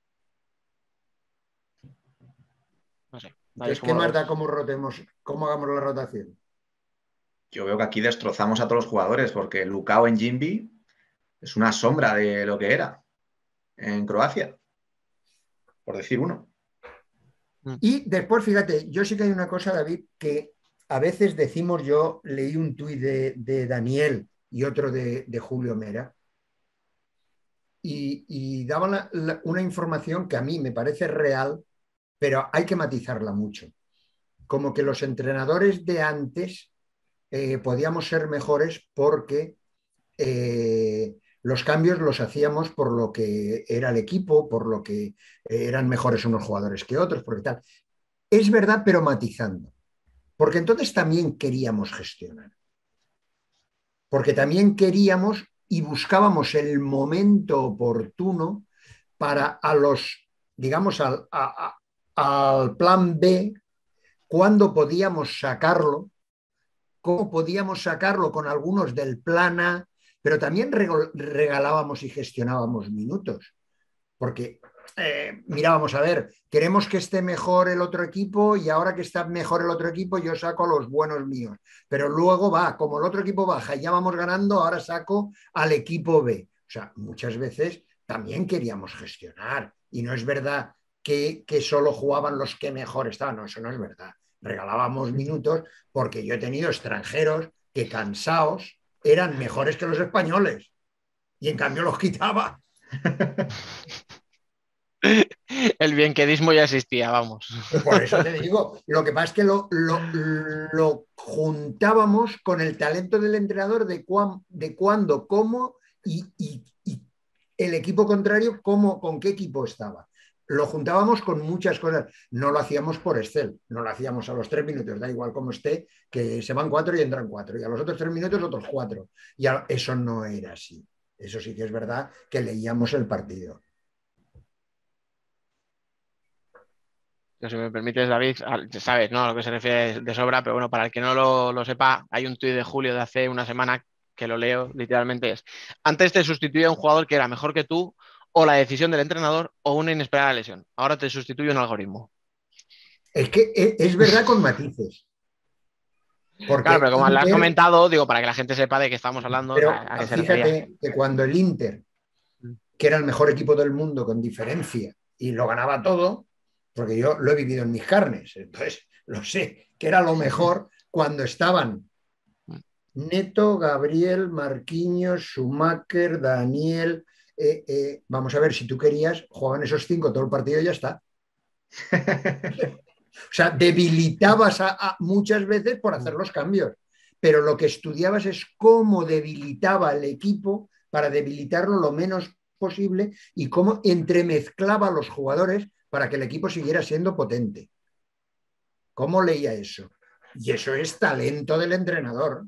No sé. Entonces, ¿qué más da cómo rotemos, cómo hagamos la rotación? Yo veo que aquí destrozamos a todos los jugadores porque Lukao en Jimby es una sombra de lo que era en Croacia, por decir uno. Y después, fíjate, yo sí que hay una cosa, David, que a veces decimos, yo leí un tuit de Daniel y otro de Julio Mera, y daban una información que a mí me parece real, pero hay que matizarla mucho. Como que los entrenadores de antes podíamos ser mejores porque los cambios los hacíamos por lo que era el equipo, por lo que eran mejores unos jugadores que otros, porque tal. Es verdad, pero matizando. Porque entonces también queríamos gestionar. Porque también queríamos y buscábamos el momento oportuno para digamos, al plan B, cuándo podíamos sacarlo, cómo podíamos sacarlo con algunos del plan A, pero también regalábamos y gestionábamos minutos. Porque mirábamos, a ver, queremos que esté mejor el otro equipo y ahora que está mejor el otro equipo yo saco a los buenos míos. Pero luego como el otro equipo baja y ya vamos ganando, ahora saco al equipo B. O sea, muchas veces también queríamos gestionar y no es verdad que solo jugaban los que mejor estaban. No, eso no es verdad. Regalábamos minutos porque yo he tenido extranjeros que cansados eran mejores que los españoles y en cambio los quitaba. El bienquedismo ya existía, vamos. Por eso te digo, lo que pasa es que lo juntábamos con el talento del entrenador de cuándo, cómo y el equipo contrario, con qué equipo estaba. lo juntábamos con muchas cosas. No lo hacíamos por Excel, no lo hacíamos a los 3 minutos, da igual como esté, que se van 4 y entran 4, y a los otros 3 minutos otros 4. Eso no era así. Eso sí que es verdad que leíamos el partido. Si me permites, David, sabes, ¿no? A lo que se refiere de sobra, pero bueno, para el que no lo sepa, hay un tuit de Julio de hace una semana que lo leo, literalmente es: antes te sustituía un jugador que era mejor que tú, o la decisión del entrenador, o una inesperada lesión. Ahora te sustituye un algoritmo. Es que es verdad con matices. Claro, Porque pero como lo has Inter, comentado, digo, para que la gente sepa de qué estamos hablando, o sea, pero a qué se refería. fíjate que cuando el Inter, que era el mejor equipo del mundo con diferencia, y lo ganaba todo, porque yo lo he vivido en mis carnes, entonces lo sé, que era lo mejor cuando estaban Neto, Gabriel, Marquinhos, Schumacher, Daniel. Vamos a ver, si tú querías, jugaban esos 5 todo el partido y ya está. O sea, debilitabas a muchas veces por hacer los cambios, pero lo que estudiabas es cómo debilitaba el equipo para debilitarlo lo menos posible y cómo entremezclaba a los jugadores para que el equipo siguiera siendo potente. ¿Cómo leía eso? Y eso es talento del entrenador.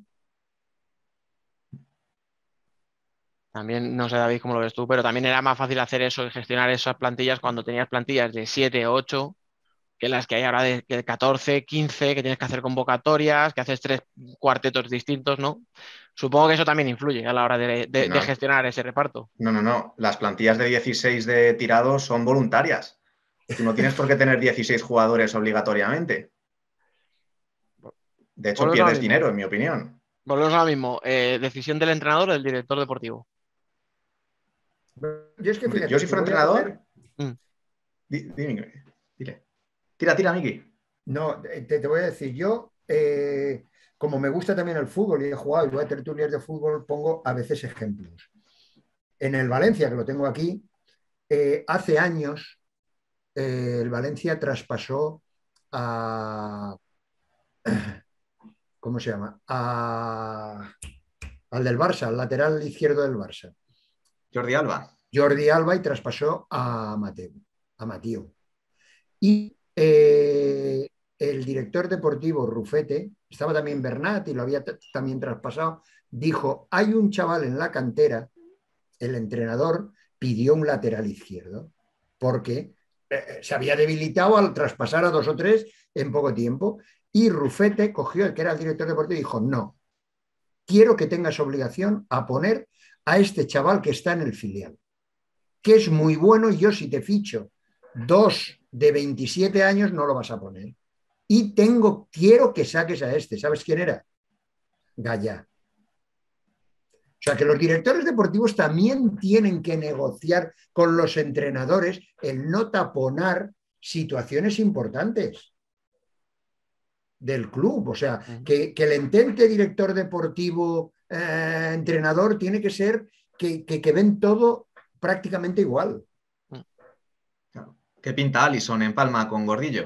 También, no sé, David, cómo lo ves tú, pero también era más fácil hacer eso y gestionar esas plantillas cuando tenías plantillas de 7, 8, que las que hay ahora de 14, 15, que tienes que hacer convocatorias, que haces 3 cuartetos distintos, ¿no? Supongo que eso también influye a la hora de No, gestionar ese reparto. no. Las plantillas de 16 de tirados son voluntarias. Tú no tienes por qué tener 16 jugadores obligatoriamente. De hecho, Volvemos a lo pierdes mismo. dinero, en mi opinión. Volvemos a lo mismo. Decisión del entrenador o del director deportivo. Yo es que Hombre, yo fíjate, si te fuera voy a poner. entrenador, dile. Tira, Miki. No, te voy a decir, yo, como me gusta también el fútbol y he jugado y voy a tertulias de fútbol, pongo a veces ejemplos. En el Valencia, que lo tengo aquí, hace años el Valencia traspasó a, ¿cómo se llama? Al del Barça, al lateral izquierdo del Barça. Jordi Alba. Jordi Alba, y traspasó a Mateo. A Matío. Y el director deportivo Rufete, estaba también Bernat y lo había también traspasado, dijo, hay un chaval en la cantera, el entrenador pidió un lateral izquierdo, porque se había debilitado al traspasar a 2 o 3 en poco tiempo, y Rufete cogió, el que era el director deportivo, y dijo, no, quiero que tengas obligación a poner a este chaval que está en el filial, que es muy bueno, y yo si te ficho 2 de 27 años no lo vas a poner. Y quiero que saques a este. ¿Sabes quién era? Gallá. O sea que los directores deportivos también tienen que negociar con los entrenadores el no taponar situaciones importantes del club. O sea, que el entente director deportivo, entrenador, tiene que ser que ven todo prácticamente igual. ¿Qué pinta Alisson en Palma con Gordillo?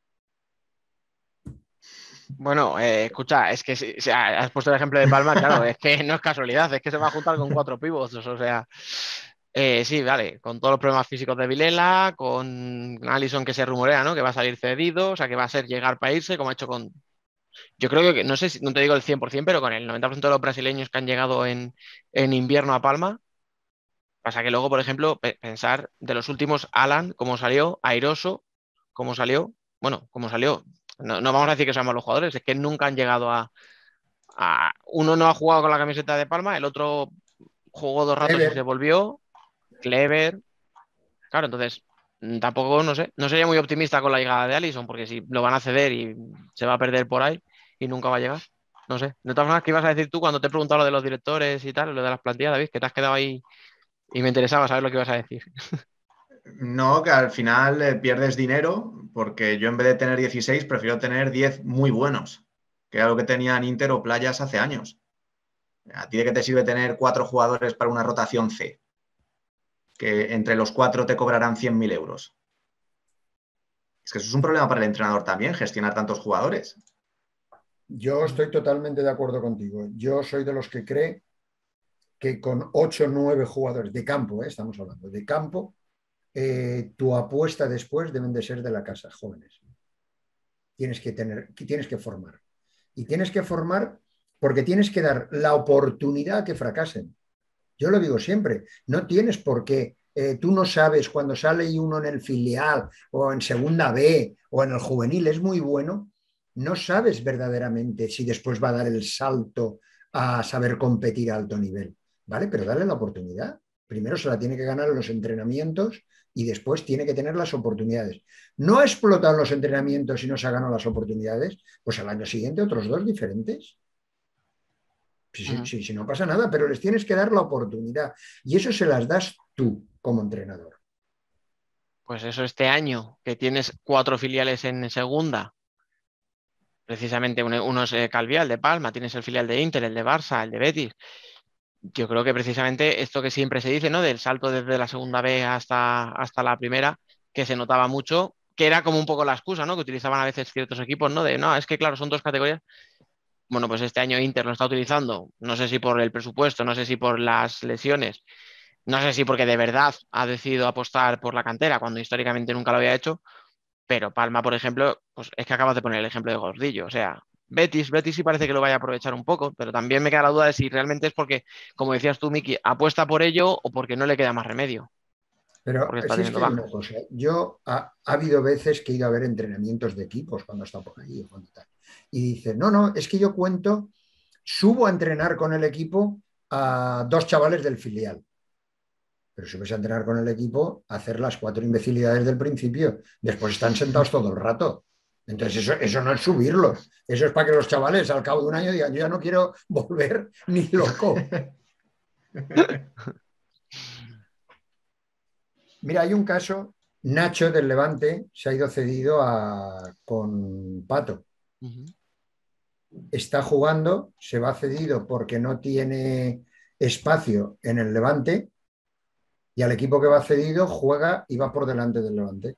Bueno, escucha, es que si has puesto el ejemplo de Palma, claro, es que no es casualidad, es que se va a juntar con 4 pivots, o sea, sí, vale, con todos los problemas físicos de Vilela, con Alisson que se rumorea, ¿no? Que va a salir cedido, o sea, que va a ser llegar para irse, como ha hecho con, yo creo que, no sé si, no te digo el 100%, pero con el 90% de los brasileños que han llegado en invierno a Palma. Pasa que luego, por ejemplo, pensar de los últimos, Alan, cómo salió, Airoso, cómo salió, bueno, cómo salió. No, no vamos a decir que sean malos jugadores, es que nunca han llegado uno no ha jugado con la camiseta de Palma, el otro jugó 2 ratos y se Ever, volvió. Clever. Claro, entonces tampoco, no sé, no sería muy optimista con la llegada de Alisson, porque si lo van a ceder y se va a perder por ahí y nunca va a llegar. No sé. De todas formas, ¿qué ibas a decir tú cuando te he preguntado lo de los directores y tal, lo de las plantillas, David? Que te has quedado ahí y me interesaba saber lo que ibas a decir. No, que al final pierdes dinero, porque yo en vez de tener 16 prefiero tener 10 muy buenos, que era lo que tenían Inter o Playas hace años. ¿A ti de qué te sirve tener 4 jugadores para una rotación C? Que entre los 4 te cobrarán 100.000 euros. Es que eso es un problema para el entrenador también, gestionar tantos jugadores. yo estoy totalmente de acuerdo contigo. Yo soy de los que cree que con 8 o 9 jugadores de campo, estamos hablando de campo, tu apuesta después deben de ser de la casa, jóvenes. Tienes que formar. Y tienes que formar porque tienes que dar la oportunidad a que fracasen. Yo lo digo siempre, no tienes por qué. Tú no sabes cuando sale uno en el filial o en segunda B o en el juvenil, es muy bueno, no sabes verdaderamente si después va a dar el salto a saber competir a alto nivel, ¿vale? Pero dale la oportunidad. Primero se la tiene que ganar en los entrenamientos y después tiene que tener las oportunidades. No ha explotado los entrenamientos y no se ha ganado las oportunidades, pues al año siguiente otros dos diferentes. Si no pasa nada, pero les tienes que dar la oportunidad y eso se las das tú como entrenador. Pues eso, este año que tienes 4 filiales en segunda, precisamente uno es Calvial de Palma, tienes el filial de Inter, el de Barça, el de Betis. Yo creo que precisamente esto que siempre se dice, ¿no? Del salto desde la segunda B hasta la primera, que se notaba mucho, que era como un poco la excusa, ¿no? Que utilizaban a veces ciertos equipos, ¿no? De, no, es que claro, son 2 categorías. Bueno, pues este año Inter lo está utilizando, no sé si por el presupuesto, no sé si por las lesiones, no sé si porque de verdad ha decidido apostar por la cantera, cuando históricamente nunca lo había hecho, pero Palma, por ejemplo, pues es que acabas de poner el ejemplo de Gordillo, o sea, Betis sí parece que lo vaya a aprovechar un poco, pero también me queda la duda de si realmente es porque, como decías tú, Miki, apuesta por ello o porque no le queda más remedio, Pero porque está sí es teniendo que hay una bajas. cosa. Ha habido veces que he ido a ver entrenamientos de equipos cuando está por ahí y dice, no, es que yo subo a entrenar con el equipo a 2 chavales del filial. Pero subes a entrenar con el equipo a hacer las 4 imbecilidades del principio. Después están sentados todo el rato. Entonces eso no es subirlos. Eso es para que los chavales al cabo de un año digan, yo ya no quiero volver ni loco. Mira, hay un caso, Nacho del Levante se ha ido cedido con Pato. Ujú. Está jugando, se va cedido porque no tiene espacio en el Levante y al equipo que va cedido juega y va por delante del Levante.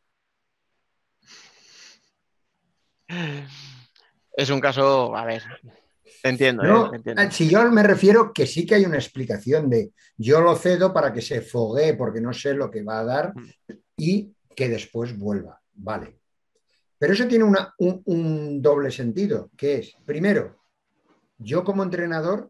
Es un caso, a ver, te entiendo, te No, entiendo. si yo me refiero que sí que hay una explicación de yo lo cedo para que se foguee porque no sé lo que va a dar y que después vuelva. Vale. Pero eso tiene un doble sentido, que es, primero, yo como entrenador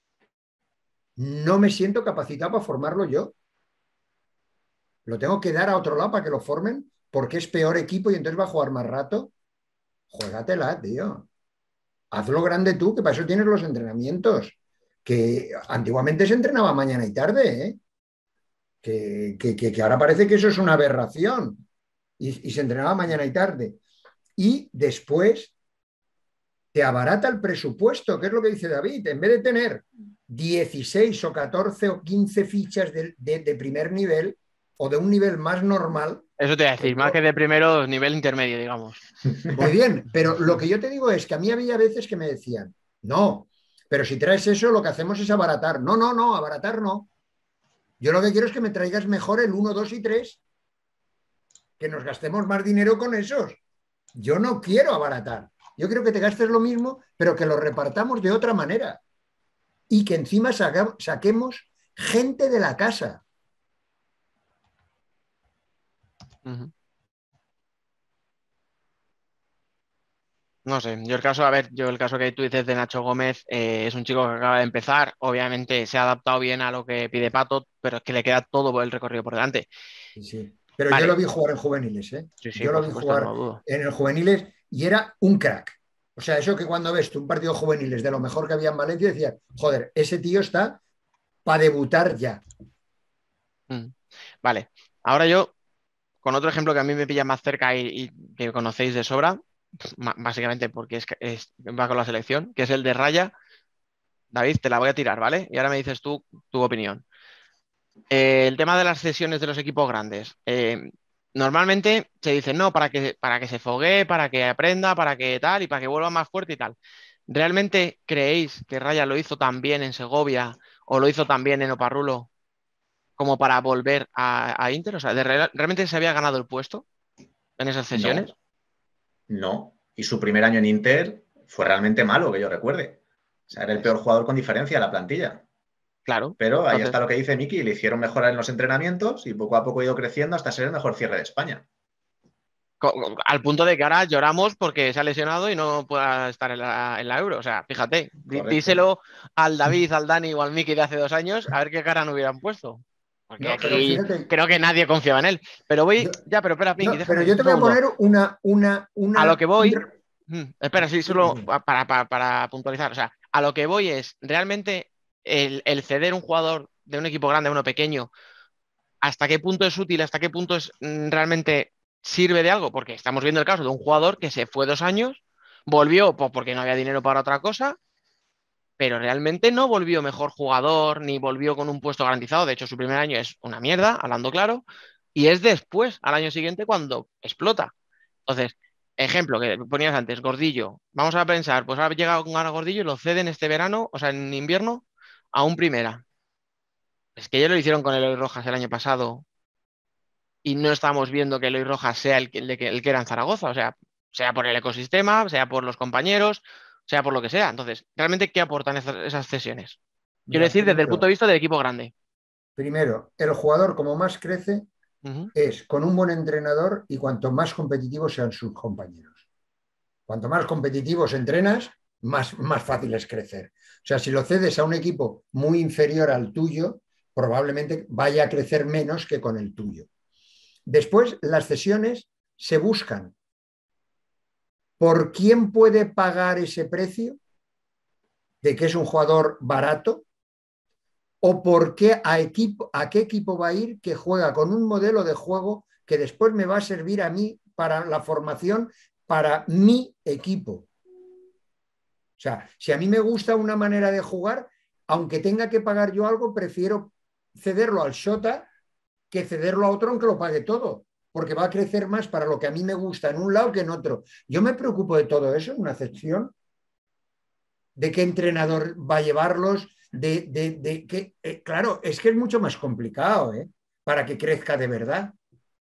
no me siento capacitado para formarlo yo. Lo tengo que dar a otro lado para que lo formen porque es peor equipo y entonces va a jugar más rato. Juégatela, tío. Hazlo grande tú, que para eso tienes los entrenamientos. Que antiguamente se entrenaba mañana y tarde, ¿eh? Que ahora parece que eso es una aberración. Y se entrenaba mañana y tarde. Y después te abarata el presupuesto, que es lo que dice David. En vez de tener 16 o 14 o 15 fichas de primer nivel o de un nivel más normal, Eso te iba a que decir, más que yo, de primero, nivel intermedio, digamos. muy bien, pero lo que yo te digo es que a mí había veces que me decían, no, pero si traes eso, lo que hacemos es abaratar. No, abaratar no. Yo lo que quiero es que me traigas mejor el 1, 2 y 3, que nos gastemos más dinero con esos. Yo no quiero abaratar. Yo quiero que te gastes lo mismo, pero que lo repartamos de otra manera. Y que encima saquemos gente de la casa. Ujú. No sé, yo el caso, a ver, yo el caso que tú dices de Nacho Gómez es un chico que acaba de empezar, obviamente se ha adaptado bien a lo que pide Pato, pero es que le queda todo el recorrido por delante. Sí, sí. Pero yo lo Vale, vi jugar en juveniles, ¿eh? sí, sí, Yo lo por vi supuesto, no jugar lo dudo. en el juveniles y era un crack. O sea, eso que cuando ves tú un partido juveniles de lo mejor que había en Valencia, decías, joder, ese tío está para debutar ya. Mm. Vale, ahora yo, con otro ejemplo que a mí me pilla más cerca y que conocéis de sobra, básicamente porque va con la selección, que es el de Raya. David, te la voy a tirar, ¿vale? Y ahora me dices tú tu opinión. El tema de las cesiones de los equipos grandes. Normalmente se dice, no, para que se foguee, para que aprenda, para que tal y para que vuelva más fuerte y tal. ¿Realmente creéis que Raya lo hizo tan bien en Segovia o lo hizo tan bien en Oparrulo como para volver a Inter? O sea, ¿realmente se había ganado el puesto en esas cesiones? No, no. Y su primer año en Inter fue realmente malo, que yo recuerde. O sea, era el Es, peor jugador con diferencia de la plantilla. Claro. Pero ahí Entonces, está lo que dice Miki, le hicieron mejorar en los entrenamientos y poco a poco ha ido creciendo hasta ser el mejor cierre de España. al punto de que ahora lloramos porque se ha lesionado y no pueda estar en la Euro. O sea, fíjate, Correcto. díselo al David, al Dani o al Miki de hace 2 años, a ver qué cara no hubieran puesto. Porque No, pero aquí fíjate, creo que nadie confiaba en él. Pero voy, yo, ya, pero espera, Miki, no, pero déjame yo un te voy a segundo. poner A lo que voy, un- espera, sí, dime, solo dime. para puntualizar. O sea, a lo que voy es realmente el ceder un jugador de un equipo grande a uno pequeño, ¿hasta qué punto es útil? ¿Hasta qué punto es realmente sirve de algo? Porque estamos viendo el caso de un jugador que se fue 2 años, volvió pues, porque no había dinero para otra cosa, pero realmente no volvió mejor jugador ni volvió con un puesto garantizado. De hecho, su primer año es una mierda, hablando claro, y es después, al año siguiente, cuando explota. Entonces, ejemplo que ponías antes, Gordillo. Vamos a pensar, pues ahora llega un Gordillo y lo ceden este verano, o sea, en invierno, a un primera. Es que ya lo hicieron con Eloy Rojas el año pasado y no estamos viendo que Eloy Rojas sea el que era en Zaragoza, o sea por el ecosistema, sea por los compañeros, sea por lo que sea. Entonces, ¿realmente qué aportan esas cesiones? Quiero Mira, decir, desde el punto de vista del equipo grande. primero, el jugador como más crece Ujú. es con un buen entrenador y cuanto más competitivos sean sus compañeros. Cuanto más competitivos entrenas, más fácil es crecer. O sea, si lo cedes a un equipo muy inferior al tuyo, probablemente vaya a crecer menos que con el tuyo. Después, las cesiones se buscan. ¿Por quién puede pagar ese precio de que es un jugador barato? ¿O por qué a qué equipo va a ir que juega con un modelo de juego que después me va a servir a mí para la formación para mi equipo? O sea, si a mí me gusta una manera de jugar, aunque tenga que pagar yo algo, prefiero cederlo al Shota que cederlo a otro aunque lo pague todo, porque va a crecer más para lo que a mí me gusta en un lado que en otro. Yo me preocupo de todo eso en una sección, de qué entrenador va a llevarlos, de qué... claro, es que es mucho más complicado, para que crezca de verdad.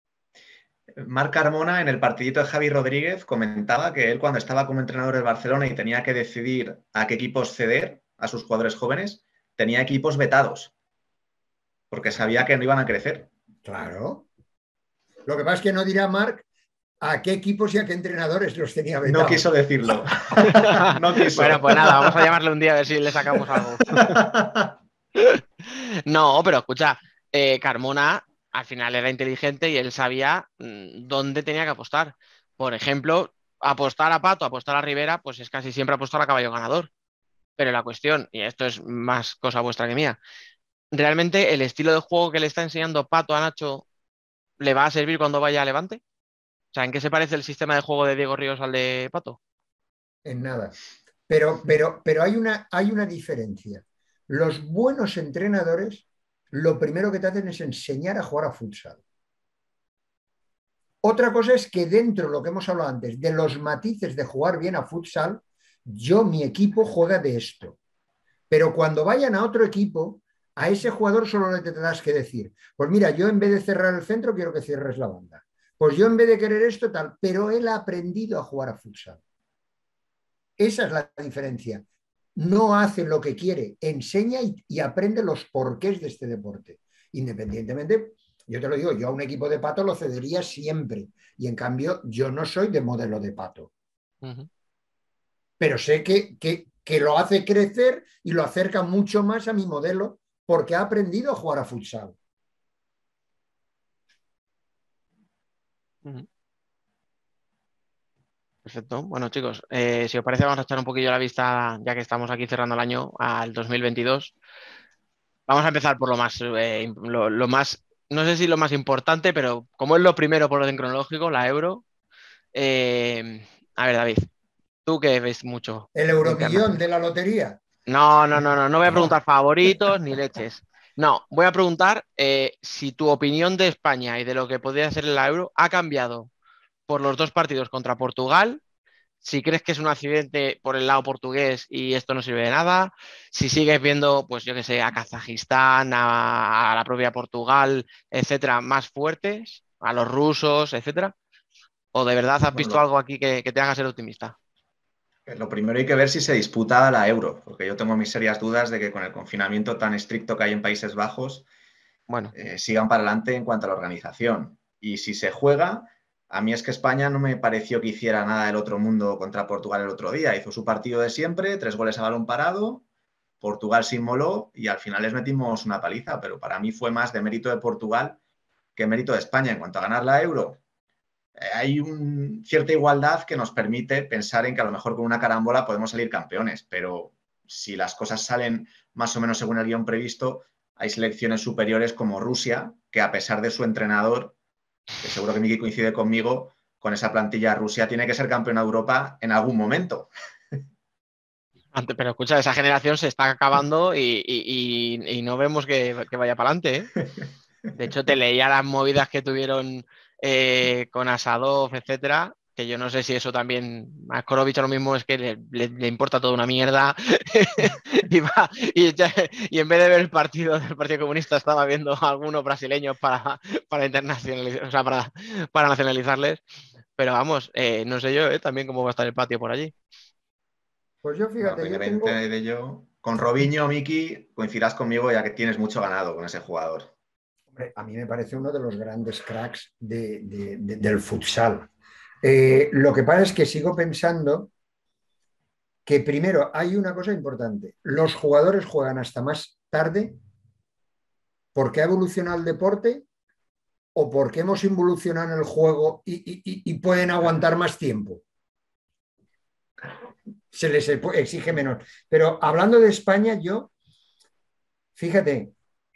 Marc Carmona, en el partidito de Javi Rodríguez, comentaba que él, cuando estaba como entrenador del Barcelona y tenía que decidir a qué equipos ceder a sus jugadores jóvenes, tenía equipos vetados, porque sabía que no iban a crecer. Claro. Lo que pasa es que no dirá Marc a qué equipos y a qué entrenadores los tenía No quiso vetados. decirlo. No quiso. Bueno, pues nada, vamos a llamarle un día a ver si le sacamos algo. No, pero escucha, Carmona al final era inteligente y él sabía dónde tenía que apostar. Por ejemplo, apostar a Pato, apostar a Rivera, pues es casi siempre apostar a caballo ganador. Pero la cuestión, y esto es más cosa vuestra que mía, ¿realmente el estilo de juego que le está enseñando Pato a Nacho le va a servir cuando vaya a Levante? O sea, ¿en qué se parece el sistema de juego de Diego Ríos al de Pato? En nada. Pero hay una diferencia. Los buenos entrenadores lo primero que te hacen es enseñar a jugar a futsal. Otra cosa es que dentro, lo que hemos hablado antes, de los matices de jugar bien a futsal, mi equipo juega de esto. Pero cuando vayan a otro equipo, a ese jugador solo le tendrás que decir, pues mira, yo en vez de cerrar el centro, quiero que cierres la banda. Pues yo en vez de querer esto, tal, pero él ha aprendido a jugar a futsal. Esa es la diferencia. No hace lo que quiere, enseña y aprende los porqués de este deporte. Independientemente, yo te lo digo, yo a un equipo de Pato lo cedería siempre. Y en cambio, yo no soy de modelo de Pato. Ujú. Pero sé que lo hace crecer y lo acerca mucho más a mi modelo porque ha aprendido a jugar a futsal. Ujú. Perfecto. Bueno, chicos, si os parece, vamos a echar un poquillo la vista, ya que estamos aquí cerrando el año, al 2022. Vamos a empezar por lo más, no sé si lo más importante, pero como es lo primero por orden cronológico, la Euro. A ver, David, tú que ves mucho El de euromillón internacional. de la lotería. No, no, no, no, no voy a Oh, preguntar favoritos ni leches. No, voy a preguntar si tu opinión de España y de lo que podría ser la Euro ha cambiado por los dos partidos contra Portugal, si crees que es un accidente por el lado portugués y esto no sirve de nada, si sigues viendo, pues yo que sé, a Kazajistán, a la propia Portugal, etcétera, más fuertes, a los rusos, etcétera, o de verdad has Bueno, visto algo aquí que te haga ser optimista. Lo primero hay que ver si se disputa la Euro, porque yo tengo mis serias dudas de que con el confinamiento tan estricto que hay en Países Bajos Bueno, sigan para adelante en cuanto a la organización. Y si se juega, a mí es que España no me pareció que hiciera nada del otro mundo contra Portugal el otro día. Hizo su partido de siempre, 3 goles a balón parado, Portugal se inmoló y al final les metimos una paliza, pero para mí fue más de mérito de Portugal que mérito de España. En cuanto a ganar la Euro, hay cierta igualdad que nos permite pensar en que a lo mejor con una carambola podemos salir campeones, pero si las cosas salen más o menos según el guión previsto, hay selecciones superiores como Rusia, que a pesar de su entrenador, que seguro que Miki coincide conmigo, con esa plantilla Rusia tiene que ser campeona de Europa en algún momento. pero escucha, esa generación se está acabando y no vemos que vaya para adelante, ¿eh? De hecho, te leía las movidas que tuvieron con Asadov, etcétera, que yo no sé si eso también a Skorovic lo mismo es que le importa toda una mierda y en vez de ver el partido del Partido Comunista estaba viendo a algunos brasileños para internacionalizar, o sea, para nacionalizarles. Pero vamos, no sé yo también cómo va a estar el patio por allí. Pues yo, Bueno, fíjate, yo independiente tengo, de ello, con Robinho, Miki, coincidirás conmigo ya que tienes mucho ganado con ese jugador. hombre, a mí me parece uno de los grandes cracks del futsal. Lo que pasa es que sigo pensando que primero hay una cosa importante. Los jugadores juegan hasta más tarde porque ha evolucionado el deporte o porque hemos evolucionado en el juego y pueden aguantar más tiempo. Se les exige menos. Pero hablando de España, yo, fíjate,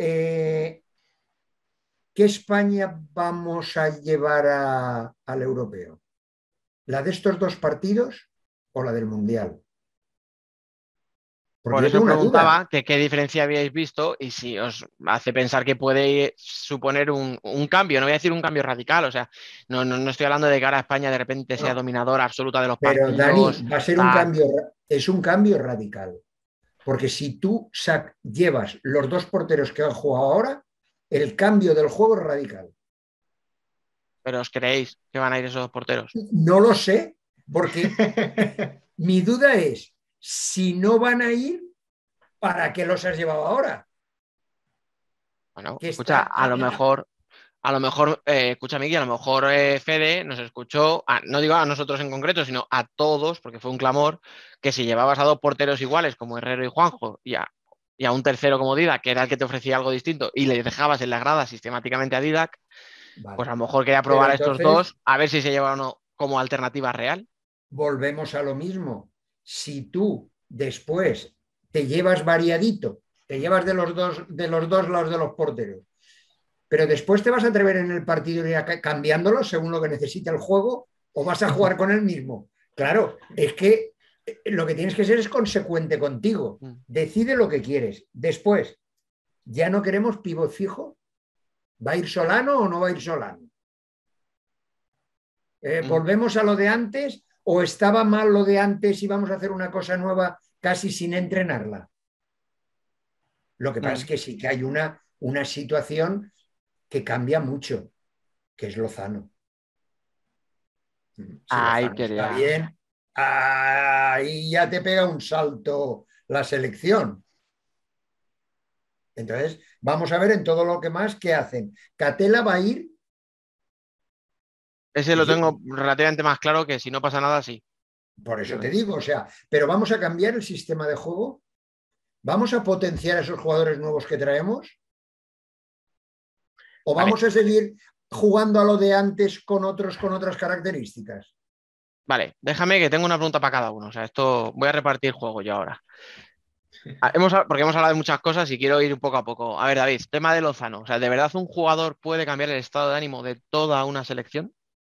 ¿qué España vamos a llevar al europeo? ¿La de estos dos partidos o la del Mundial? Porque Por yo eso tengo una duda, preguntaba que qué diferencia habíais visto y si os hace pensar que puede suponer un cambio, no voy a decir un cambio radical, o sea, no estoy hablando de que ahora España de repente sea no, dominadora absoluta de los pero Dani, partidos, va a ser un tal, cambio, es un cambio radical. Porque si tú llevas los dos porteros que han jugado ahora, el cambio del juego es radical. pero os creéis que van a ir esos porteros. No lo sé, porque mi duda es, si no van a ir, ¿para qué los has llevado ahora? Bueno, Que escucha, está escucha Miki, a lo mejor Fede nos escuchó, no digo a nosotros en concreto, sino a todos, porque fue un clamor, que si llevabas a dos porteros iguales como Herrero y Juanjo y a un tercero como Didac, que era el que te ofrecía algo distinto, y le dejabas en la grada sistemáticamente a Didac, pues a vale. lo mejor quería Pero probar a estos entonces dos, a ver si se llevan o no como alternativa real. volvemos a lo mismo. Si tú después te llevas variadito, te llevas de los dos lados de los porteros, pero después te vas a atrever en el partido y ir cambiándolo según lo que necesita el juego o vas a jugar con el mismo. Claro, es que lo que tienes que ser es consecuente contigo. Mm, Decide lo que quieres. Después, ya no queremos pivot fijo. ¿Va a ir Solano o no va a ir Solano? mm, ¿Volvemos a lo de antes o estaba mal lo de antes y vamos a hacer una cosa nueva casi sin entrenarla? Lo que pasa es mm. que sí que hay una situación que cambia mucho, que es Lozano. Si Ahí Lozano está quería. bien, ahí ya te pega un salto la selección. Entonces, vamos a ver en todo lo que más que hacen. Catela va a ir, Ese lo y tengo relativamente más claro que si no pasa nada, sí. por eso te digo, o sea, pero vamos a cambiar el sistema de juego, vamos a potenciar a esos jugadores nuevos que traemos, o Vale, vamos a seguir jugando a lo de antes con otras características. vale, déjame que tengo una pregunta para cada uno. O sea, esto voy a repartir juego yo ahora. Porque hemos hablado de muchas cosas y quiero ir poco a poco. A ver, David, tema de Lozano. O sea, ¿de verdad un jugador puede cambiar el estado de ánimo de toda una selección?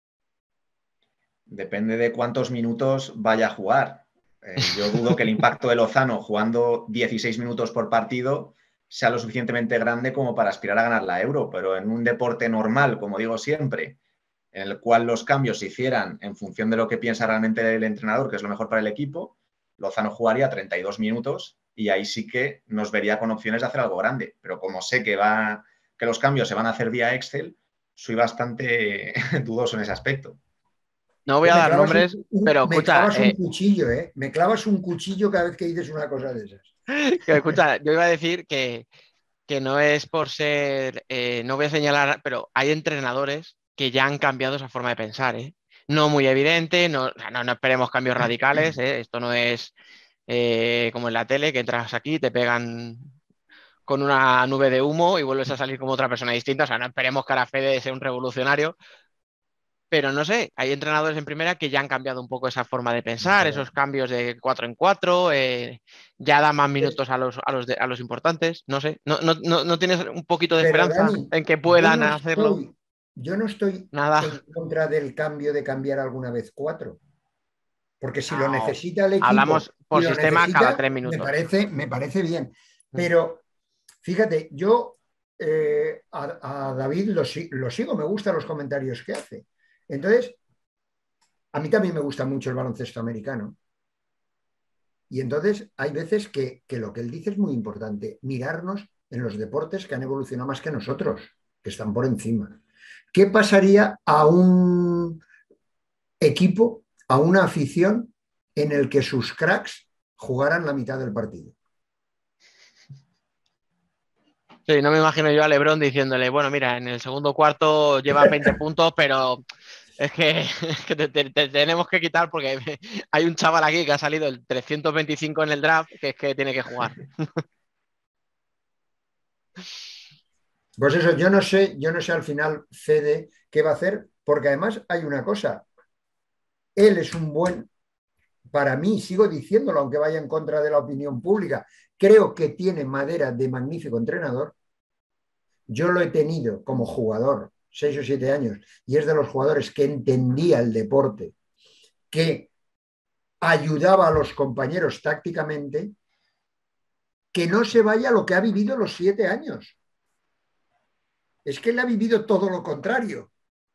Depende de cuántos minutos vaya a jugar. Yo dudo que el impacto de Lozano jugando 16 minutos por partido sea lo suficientemente grande como para aspirar a ganar la Euro, pero en un deporte normal, como digo siempre, en el cual los cambios se hicieran en función de lo que piensa realmente el entrenador, que es lo mejor para el equipo, Lozano jugaría 32 minutos y ahí sí que nos vería con opciones de hacer algo grande. Pero como sé que los cambios se van a hacer vía Excel, soy bastante dudoso en ese aspecto. no voy a dar nombres, pero Me escucha, clavas un cuchillo, ¿eh? Me clavas un cuchillo cada vez que dices una cosa de esas. escucha, yo iba a decir que no es por ser, no voy a señalar, pero hay entrenadores que ya han cambiado esa forma de pensar, ¿eh? No muy evidente, no, o sea, no esperemos cambios radicales, ¿eh? Esto no es como en la tele, que entras aquí, te pegan con una nube de humo y vuelves a salir como otra persona distinta. O sea, no esperemos que ahora Fede sea un revolucionario, pero no sé, hay entrenadores en primera que ya han cambiado un poco esa forma de pensar, Bueno, esos cambios de 4 en 4, ya dan más minutos a los importantes. No sé, no tienes un poquito de pero esperanza Dani, en que yo puedan no hacerlo. estoy, yo no estoy Nada. en contra del cambio de cambiar alguna vez cuatro, porque si lo No, necesita el equipo hablamos y por lo sistema cada necesita, 3 minutos. me parece bien. Pero fíjate, yo a David lo sigo, me gustan los comentarios que hace. Entonces, a mí también me gusta mucho el baloncesto americano. Y entonces hay veces que lo que él dice es muy importante, mirarnos en los deportes que han evolucionado más que nosotros, que están por encima. ¿Qué pasaría a un equipo, a una afición en el que sus cracks jugaran la mitad del partido? Sí, no me imagino yo a LeBron diciéndole, bueno, mira, en el segundo cuarto llevas 20 puntos, pero es que, es que te tenemos que quitar porque hay un chaval aquí que ha salido el 325 en el draft que es que tiene que jugar. Pues eso, yo no sé al final Fede qué va a hacer, porque además hay una cosa, él es un buen, para mí, sigo diciéndolo, aunque vaya en contra de la opinión pública, creo que tiene madera de magnífico entrenador. Yo lo he tenido como jugador, 6 o 7 años, y es de los jugadores que entendía el deporte, que ayudaba a los compañeros tácticamente, que no se vaya a lo que ha vivido los 7 años. Es que él ha vivido todo lo contrario.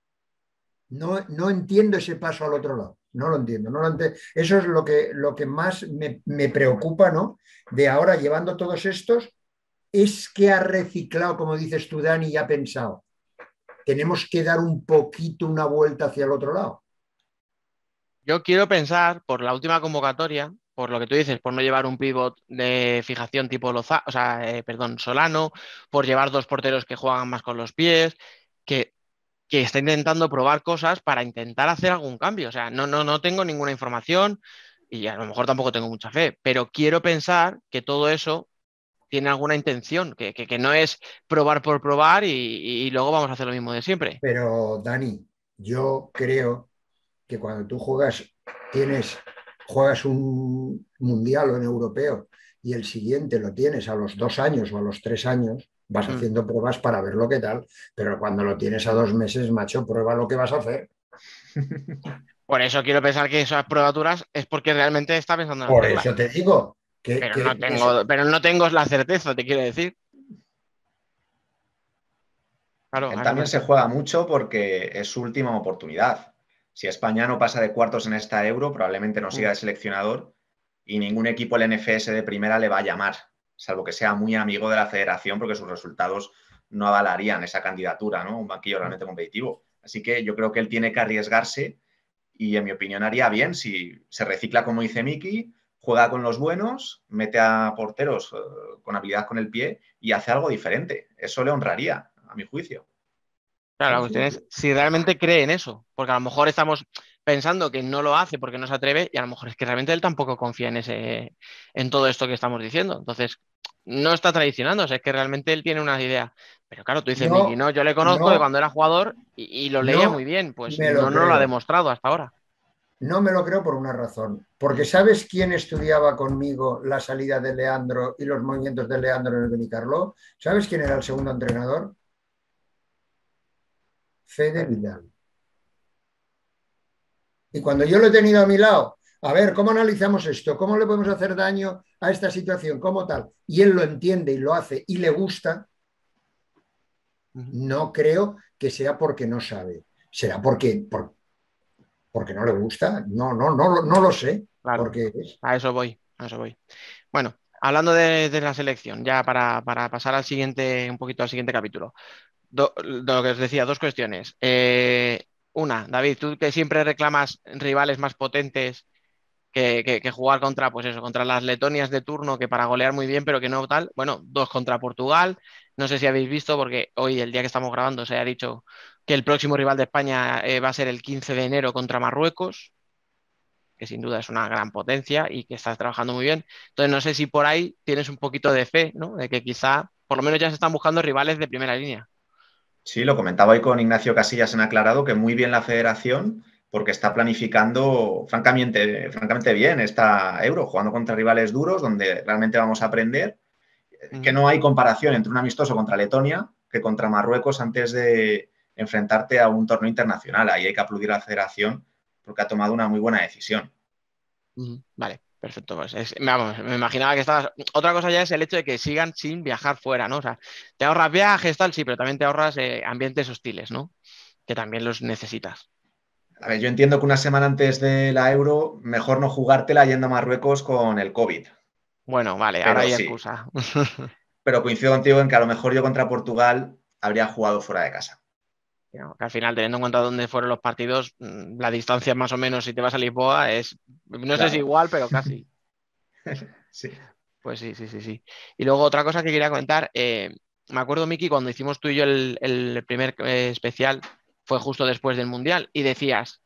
No entiendo ese paso al otro lado. No lo entiendo. Eso es lo que más me preocupa, ¿no? De ahora llevando todos estos, es que ha reciclado, como dices tú, Dani, y ha pensado. Tenemos que dar un poquito una vuelta hacia el otro lado. Yo quiero pensar, por la última convocatoria, por lo que tú dices, por no llevar un pivot de fijación tipo o sea, perdón, Solano, por llevar dos porteros que juegan más con los pies, que está intentando probar cosas para intentar hacer algún cambio. O sea, no tengo ninguna información y a lo mejor tampoco tengo mucha fe, pero quiero pensar que todo eso tiene alguna intención, que no es probar por probar y luego vamos a hacer lo mismo de siempre. Pero, Dani, yo creo que cuando tú juegas un mundial o un europeo y el siguiente lo tienes a los 2 años o a los 3 años, vas Mm. haciendo pruebas para ver lo que tal, pero cuando lo tienes a 2 meses, macho, prueba lo que vas a hacer. Por eso quiero pensar que esas probaturas es porque realmente está pensando en Por eso hacerlas. te digo Pero no tengo la certeza, te quiero decir. Claro, Él a eso me también se refiero. juega mucho porque es su última oportunidad. Si España no pasa de cuartos en esta Euro, probablemente no siga Mm. de seleccionador y ningún equipo del NFS de primera le va a llamar, salvo que sea muy amigo de la federación porque sus resultados no avalarían esa candidatura, ¿no? Un banquillo realmente competitivo. Así que yo creo que él tiene que arriesgarse y en mi opinión haría bien si se recicla como dice Miki, juega con los buenos, mete a porteros con habilidad con el pie y hace algo diferente. Eso le honraría, a mi juicio. Claro, la Sí, cuestión sí. es si realmente cree en eso, porque a lo mejor estamos pensando que no lo hace porque no se atreve y a lo mejor es que realmente él tampoco confía en todo esto que estamos diciendo. Entonces, no está traicionándose, es que realmente él tiene una idea. Pero claro, tú dices, Miki, No, no, yo le conozco de no, cuando era jugador y lo leía muy no bien, pues me lo no lo ha creo. demostrado hasta ahora. No me lo creo por una razón. Porque Mm. ¿sabes quién estudiaba conmigo la salida de Leandro y los movimientos de Leandro en el Benicarló? ¿Sabes quién era el segundo entrenador? Fede Vidal. Y cuando yo lo he tenido a mi lado, a ver, ¿cómo analizamos esto? ¿Cómo le podemos hacer daño a esta situación? ¿Cómo tal? Y él lo entiende y lo hace y le gusta, Ujú. no creo que sea porque no sabe. Será porque no le gusta. No lo sé. Claro, Porque es. a eso voy, a eso voy. Bueno, hablando de la selección, ya para pasar al siguiente, un poquito al siguiente capítulo. Lo que os decía, dos cuestiones. David, tú que siempre reclamas rivales más potentes que jugar contra, pues eso, contra las letonias de turno, que para golear muy bien, pero que no tal. Bueno, 2 contra Portugal. No sé si habéis visto, porque hoy, el día que estamos grabando, se ha dicho que el próximo rival de España va a ser el 15 de enero contra Marruecos, que sin duda es una gran potencia y que estás trabajando muy bien. Entonces, no sé si por ahí tienes un poquito de fe, ¿no? De que quizá, por lo menos ya se están buscando rivales de primera línea. Sí, lo comentaba hoy con Ignacio Casillas en Aclarado, que muy bien la federación, porque está planificando francamente bien esta Euro, jugando contra rivales duros, donde realmente vamos a aprender que no hay comparación entre un amistoso contra Letonia que contra Marruecos antes de enfrentarte a un torneo internacional. Ahí hay que aplaudir a la federación porque ha tomado una muy buena decisión. Vale, perfecto. Pues vamos, me imaginaba que estabas. Otra cosa ya es el hecho de que sigan sin viajar fuera, ¿no? O sea, te ahorras viajes, tal, sí, pero también te ahorras ambientes hostiles, ¿no? Que también los necesitas. A ver, yo entiendo que una semana antes de la Euro, mejor no jugártela yendo a Marruecos con el COVID. Bueno, vale, ahora Pero hay sí, excusa. pero coincido contigo en que a lo mejor yo contra Portugal habría jugado fuera de casa. Que al final, teniendo en cuenta dónde fueron los partidos, la distancia más o menos, si te vas a Lisboa, no sé si Claro, igual, pero casi. sí. Pues sí, sí, sí, sí. Y luego otra cosa que quería comentar, me acuerdo, Miki, cuando hicimos tú y yo el primer especial, fue justo después del Mundial, y decías,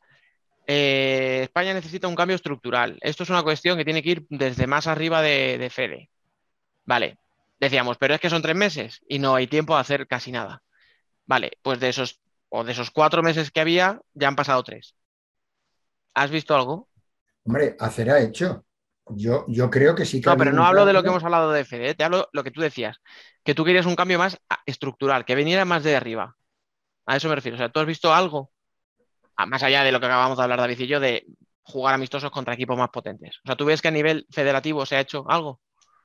España necesita un cambio estructural. Esto es una cuestión que tiene que ir desde más arriba de Fede. Vale, decíamos, pero es que son 3 meses y no hay tiempo a hacer casi nada. Vale, pues de esos 4 meses que había, ya han pasado 3. ¿Has visto algo? Hombre, hacer ha hecho. Yo creo que sí que ha No, pero habido no un hablo de lo que cambio. hemos hablado de Fede, te hablo lo que tú decías, que tú querías un cambio más estructural, que viniera más de arriba. A eso me refiero. O sea, ¿tú has visto algo, más allá de lo que acabamos de hablar David y yo, de jugar amistosos contra equipos más potentes? O sea, ¿tú ves que a nivel federativo se ha hecho algo?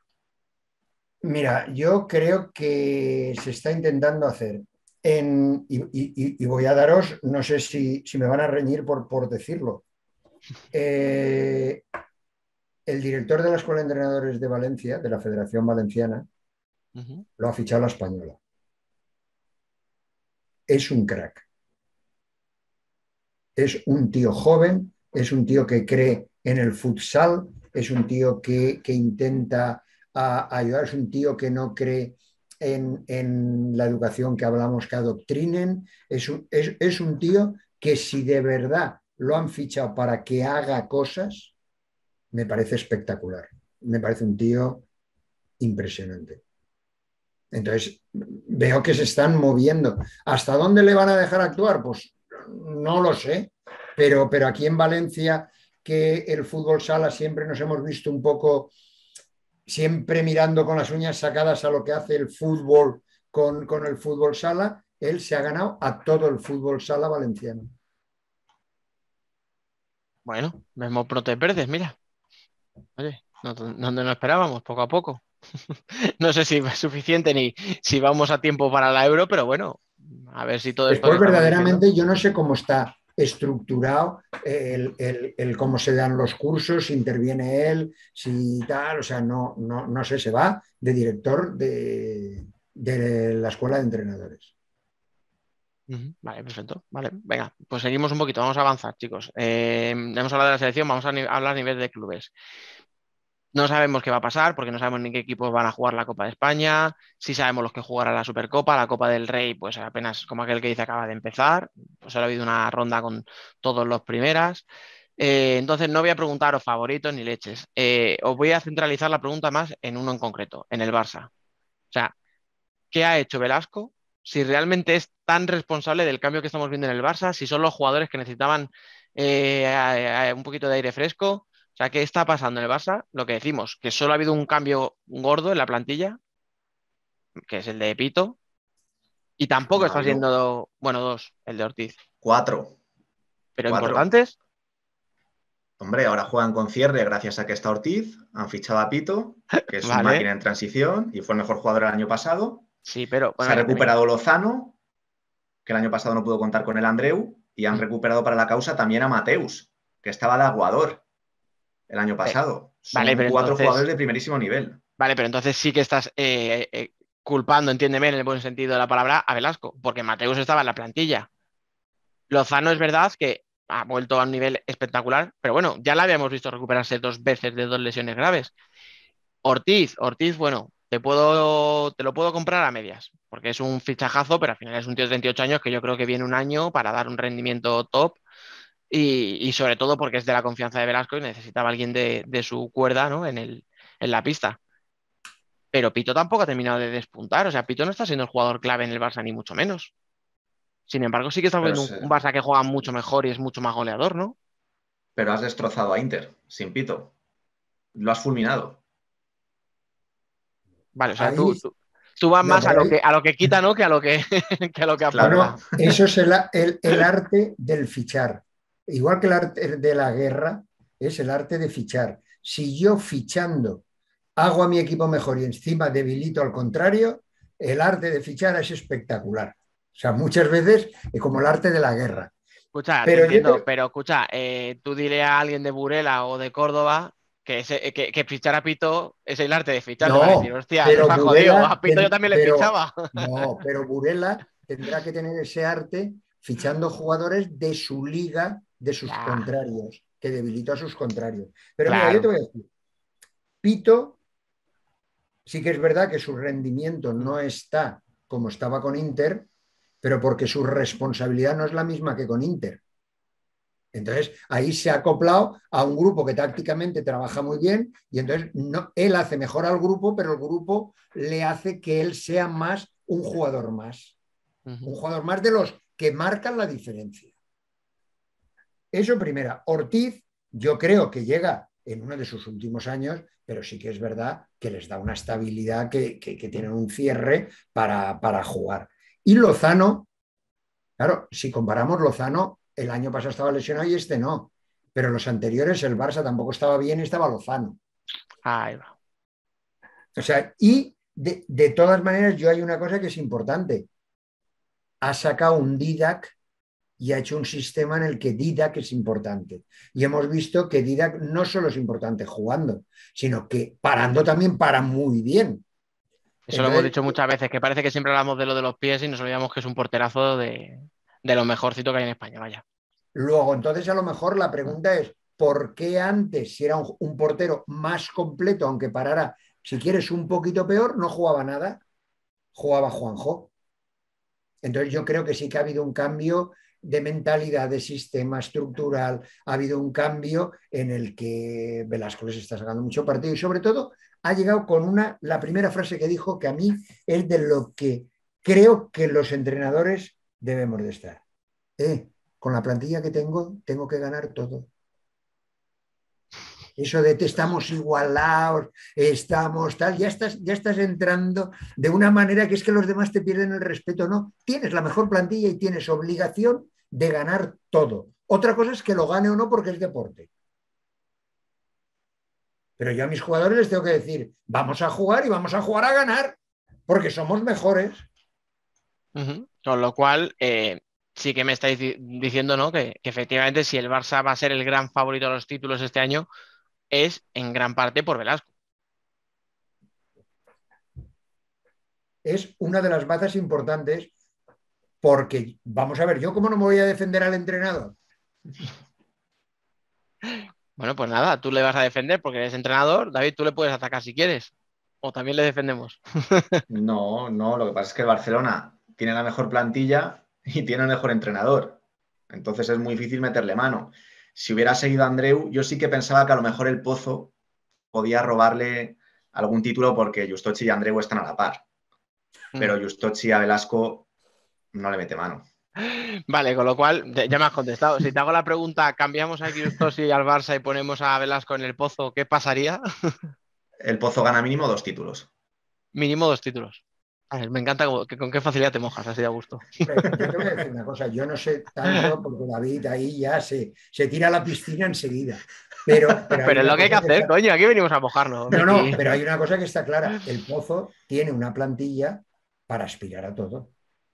Mira, yo creo que se está intentando hacer. Y voy a daros, no sé si me van a reñir por decirlo. Eh, el director de la Escuela de Entrenadores de Valencia, de la Federación Valenciana, Ujú. lo ha fichado la española. Es un crack. Es un tío joven, es un tío que cree en el futsal, es un tío que intenta ayudar, es un tío que no cree en la educación que hablamos, que adoctrinen, es un tío que si de verdad lo han fichado para que haga cosas, me parece espectacular. Me parece un tío impresionante. Entonces, veo que se están moviendo. ¿Hasta dónde le van a dejar actuar? Pues no lo sé, pero aquí en Valencia, que el fútbol sala siempre nos hemos visto un poco, siempre mirando con las uñas sacadas a lo que hace el fútbol con el fútbol sala, él se ha ganado a todo el fútbol sala valenciano. Bueno, vemos brotes verdes, mira. Oye, donde no esperábamos, poco a poco. No sé si es suficiente ni si vamos a tiempo para la Euro, pero bueno, a ver si todo esto que Después, estamos diciendo. verdaderamente, yo no sé cómo está estructurado cómo se dan los cursos, si interviene él, si tal, o sea, no sé, se va de director de la escuela de entrenadores. Vale, perfecto. Vale, venga, pues seguimos un poquito, vamos a avanzar, chicos. Hemos hablado de la selección, vamos a hablar a nivel de clubes. No sabemos qué va a pasar porque no sabemos ni qué equipos van a jugar la Copa de España, sí sabemos los que jugarán la Supercopa, la Copa del Rey, pues apenas como aquel que dice acaba de empezar, pues ha habido una ronda con todos los primeras. Entonces no voy a preguntaros favoritos ni leches. Os voy a centralizar la pregunta más en uno en concreto, en el Barça. O sea, ¿qué ha hecho Velasco? Si realmente es tan responsable del cambio que estamos viendo en el Barça, si son los jugadores que necesitaban un poquito de aire fresco. O sea, ¿qué está pasando en el Barça? Lo que decimos, que solo ha habido un cambio gordo en la plantilla, que es el de Pito, y tampoco No, ha está habido siendo, bueno, dos, el de Ortiz, cuatro. pero Cuatro. importantes. Hombre, ahora juegan con cierre gracias a que está Ortiz. Han fichado a Pito, que es un Vale, máquina en transición y fue el mejor jugador el año pasado. sí, pero Se bueno, ha ya tenéis. recuperado Lozano, que el año pasado no pudo contar con el Andreu. Y han Mm, recuperado para la causa también a Mateus, que estaba de aguador el año eh, pasado. vale, Son pero cuatro jugadores entonces, de primerísimo nivel. vale, pero entonces sí que estás culpando, entiéndeme en el buen sentido de la palabra, a Velasco, porque Mateus estaba en la plantilla. Lozano es verdad que ha vuelto a un nivel espectacular, pero bueno, ya la habíamos visto recuperarse 2 veces de 2 lesiones graves. Ortiz, bueno, te lo puedo comprar a medias, porque es un fichajazo, pero al final es un tío de 28 años que yo creo que viene un año para dar un rendimiento top y sobre todo porque es de la confianza de Velasco y necesitaba alguien de su cuerda, ¿no? En la pista. Pero Pito tampoco ha terminado de despuntar, o sea, Pito no está siendo el jugador clave en el Barça ni mucho menos. Sin embargo, sí que está Pero, viendo un Barça que juega mucho mejor y es mucho más goleador, ¿no? pero has destrozado a Inter, sin Pito. Lo has fulminado. Vale, o sea, Ahí, tú vas no, más pero ahí, a lo que quita, ¿no? Que a lo que, que a lo que Claro. aporta. bueno, eso es el arte del fichar. Igual que el arte de la guerra, es el arte de fichar. Si yo fichando hago a mi equipo mejor y encima debilito al contrario, el arte de fichar es espectacular. O sea, muchas veces es como el arte de la guerra. Escucha, te Pero yo entiendo, creo, pero escucha, tú dile a alguien de Burela o de Córdoba que fichar a Pito es el arte de fichar. Te van a decir, no, hostia, nos pero ha jodido. A Pito yo también le fichaba. Pero Burela tendrá que tener ese arte fichando jugadores de su liga, de sus Ya, contrarios, que debilitó a sus contrarios. Pero mira, yo te claro. voy a decir, Pito sí que es verdad que su rendimiento no está como estaba con Inter, pero porque su responsabilidad no es la misma que con Inter. Entonces, ahí se ha acoplado a un grupo que tácticamente trabaja muy bien y entonces no, él hace mejor al grupo, pero el grupo le hace que él sea más un jugador más de los que marcan la diferencia. Eso primera. Ortiz, yo creo que llega en uno de sus últimos años, pero sí que es verdad que les da una estabilidad que tienen un cierre para jugar. Y Lozano, claro, si comparamos Lozano, el año pasado estaba lesionado y este no. Pero los anteriores, el Barça tampoco estaba bien y estaba Lozano. Ahí va. O sea, y de todas maneras, yo hay una cosa que es importante. Ha sacado un Didac y ha hecho un sistema en el que Didac es importante. Y hemos visto que Didac no solo es importante jugando, sino que parando también para muy bien. Eso lo hemos Entonces, dicho muchas veces, que parece que siempre hablamos de lo de los pies y nos olvidamos que es un porterazo de lo mejorcito que hay en España, vaya. luego, entonces a lo mejor la pregunta es, ¿por qué antes, si era un portero más completo, aunque parara, si quieres, un poquito peor, no jugaba nada? Jugaba Juanjo. Entonces yo creo que sí que ha habido un cambio de mentalidad, de sistema estructural, ha habido un cambio en el que Velasco les está sacando mucho partido y sobre todo ha llegado con la primera frase que dijo que a mí es de lo que creo que los entrenadores debemos de estar. Con la plantilla que tengo que ganar todo. Eso de que estamos igualados, estamos tal, ya estás entrando de una manera que es que los demás te pierden el respeto. No, tienes la mejor plantilla y tienes obligación de ganar todo. Otra cosa es que lo gane o no porque es deporte. Pero yo a mis jugadores les tengo que decir, vamos a jugar y vamos a jugar a ganar, porque somos mejores. Con lo cual, sí que me estáis diciendo, ¿no? Que efectivamente, si el Barça va a ser el gran favorito de los títulos este año, es en gran parte por Velasco. Es una de las bazas importantes porque, vamos a ver, yo cómo no me voy a defender al entrenador. Bueno, pues nada, tú le vas a defender porque eres entrenador. David, tú le puedes atacar si quieres. O también le defendemos. No, no, lo que pasa es que el Barcelona tiene la mejor plantilla y tiene el mejor entrenador. Entonces es muy difícil meterle mano. Si hubiera seguido a Andreu, yo sí que pensaba que a lo mejor el Pozo podía robarle algún título porque Justochi y Andreu están a la par. Pero Justochi a Velasco no le mete mano. Vale, con lo cual, ya me has contestado. Si te hago la pregunta, ¿cambiamos a Gustosi al Barça y ponemos a Velasco en el Pozo? ¿Qué pasaría? El Pozo gana mínimo 2 títulos. Mínimo 2 títulos. A ver, me encanta con qué facilidad te mojas, así de a gusto. Hombre, yo te voy a decir una cosa, yo no sé tanto porque David ahí ya se tira a la piscina enseguida, pero hay Pero es una lo que hay que cosa que hacer, está, coño. Aquí venimos a mojarnos, no, no, Miki. pero hay una cosa que está clara, el Pozo tiene una plantilla para aspirar a todo.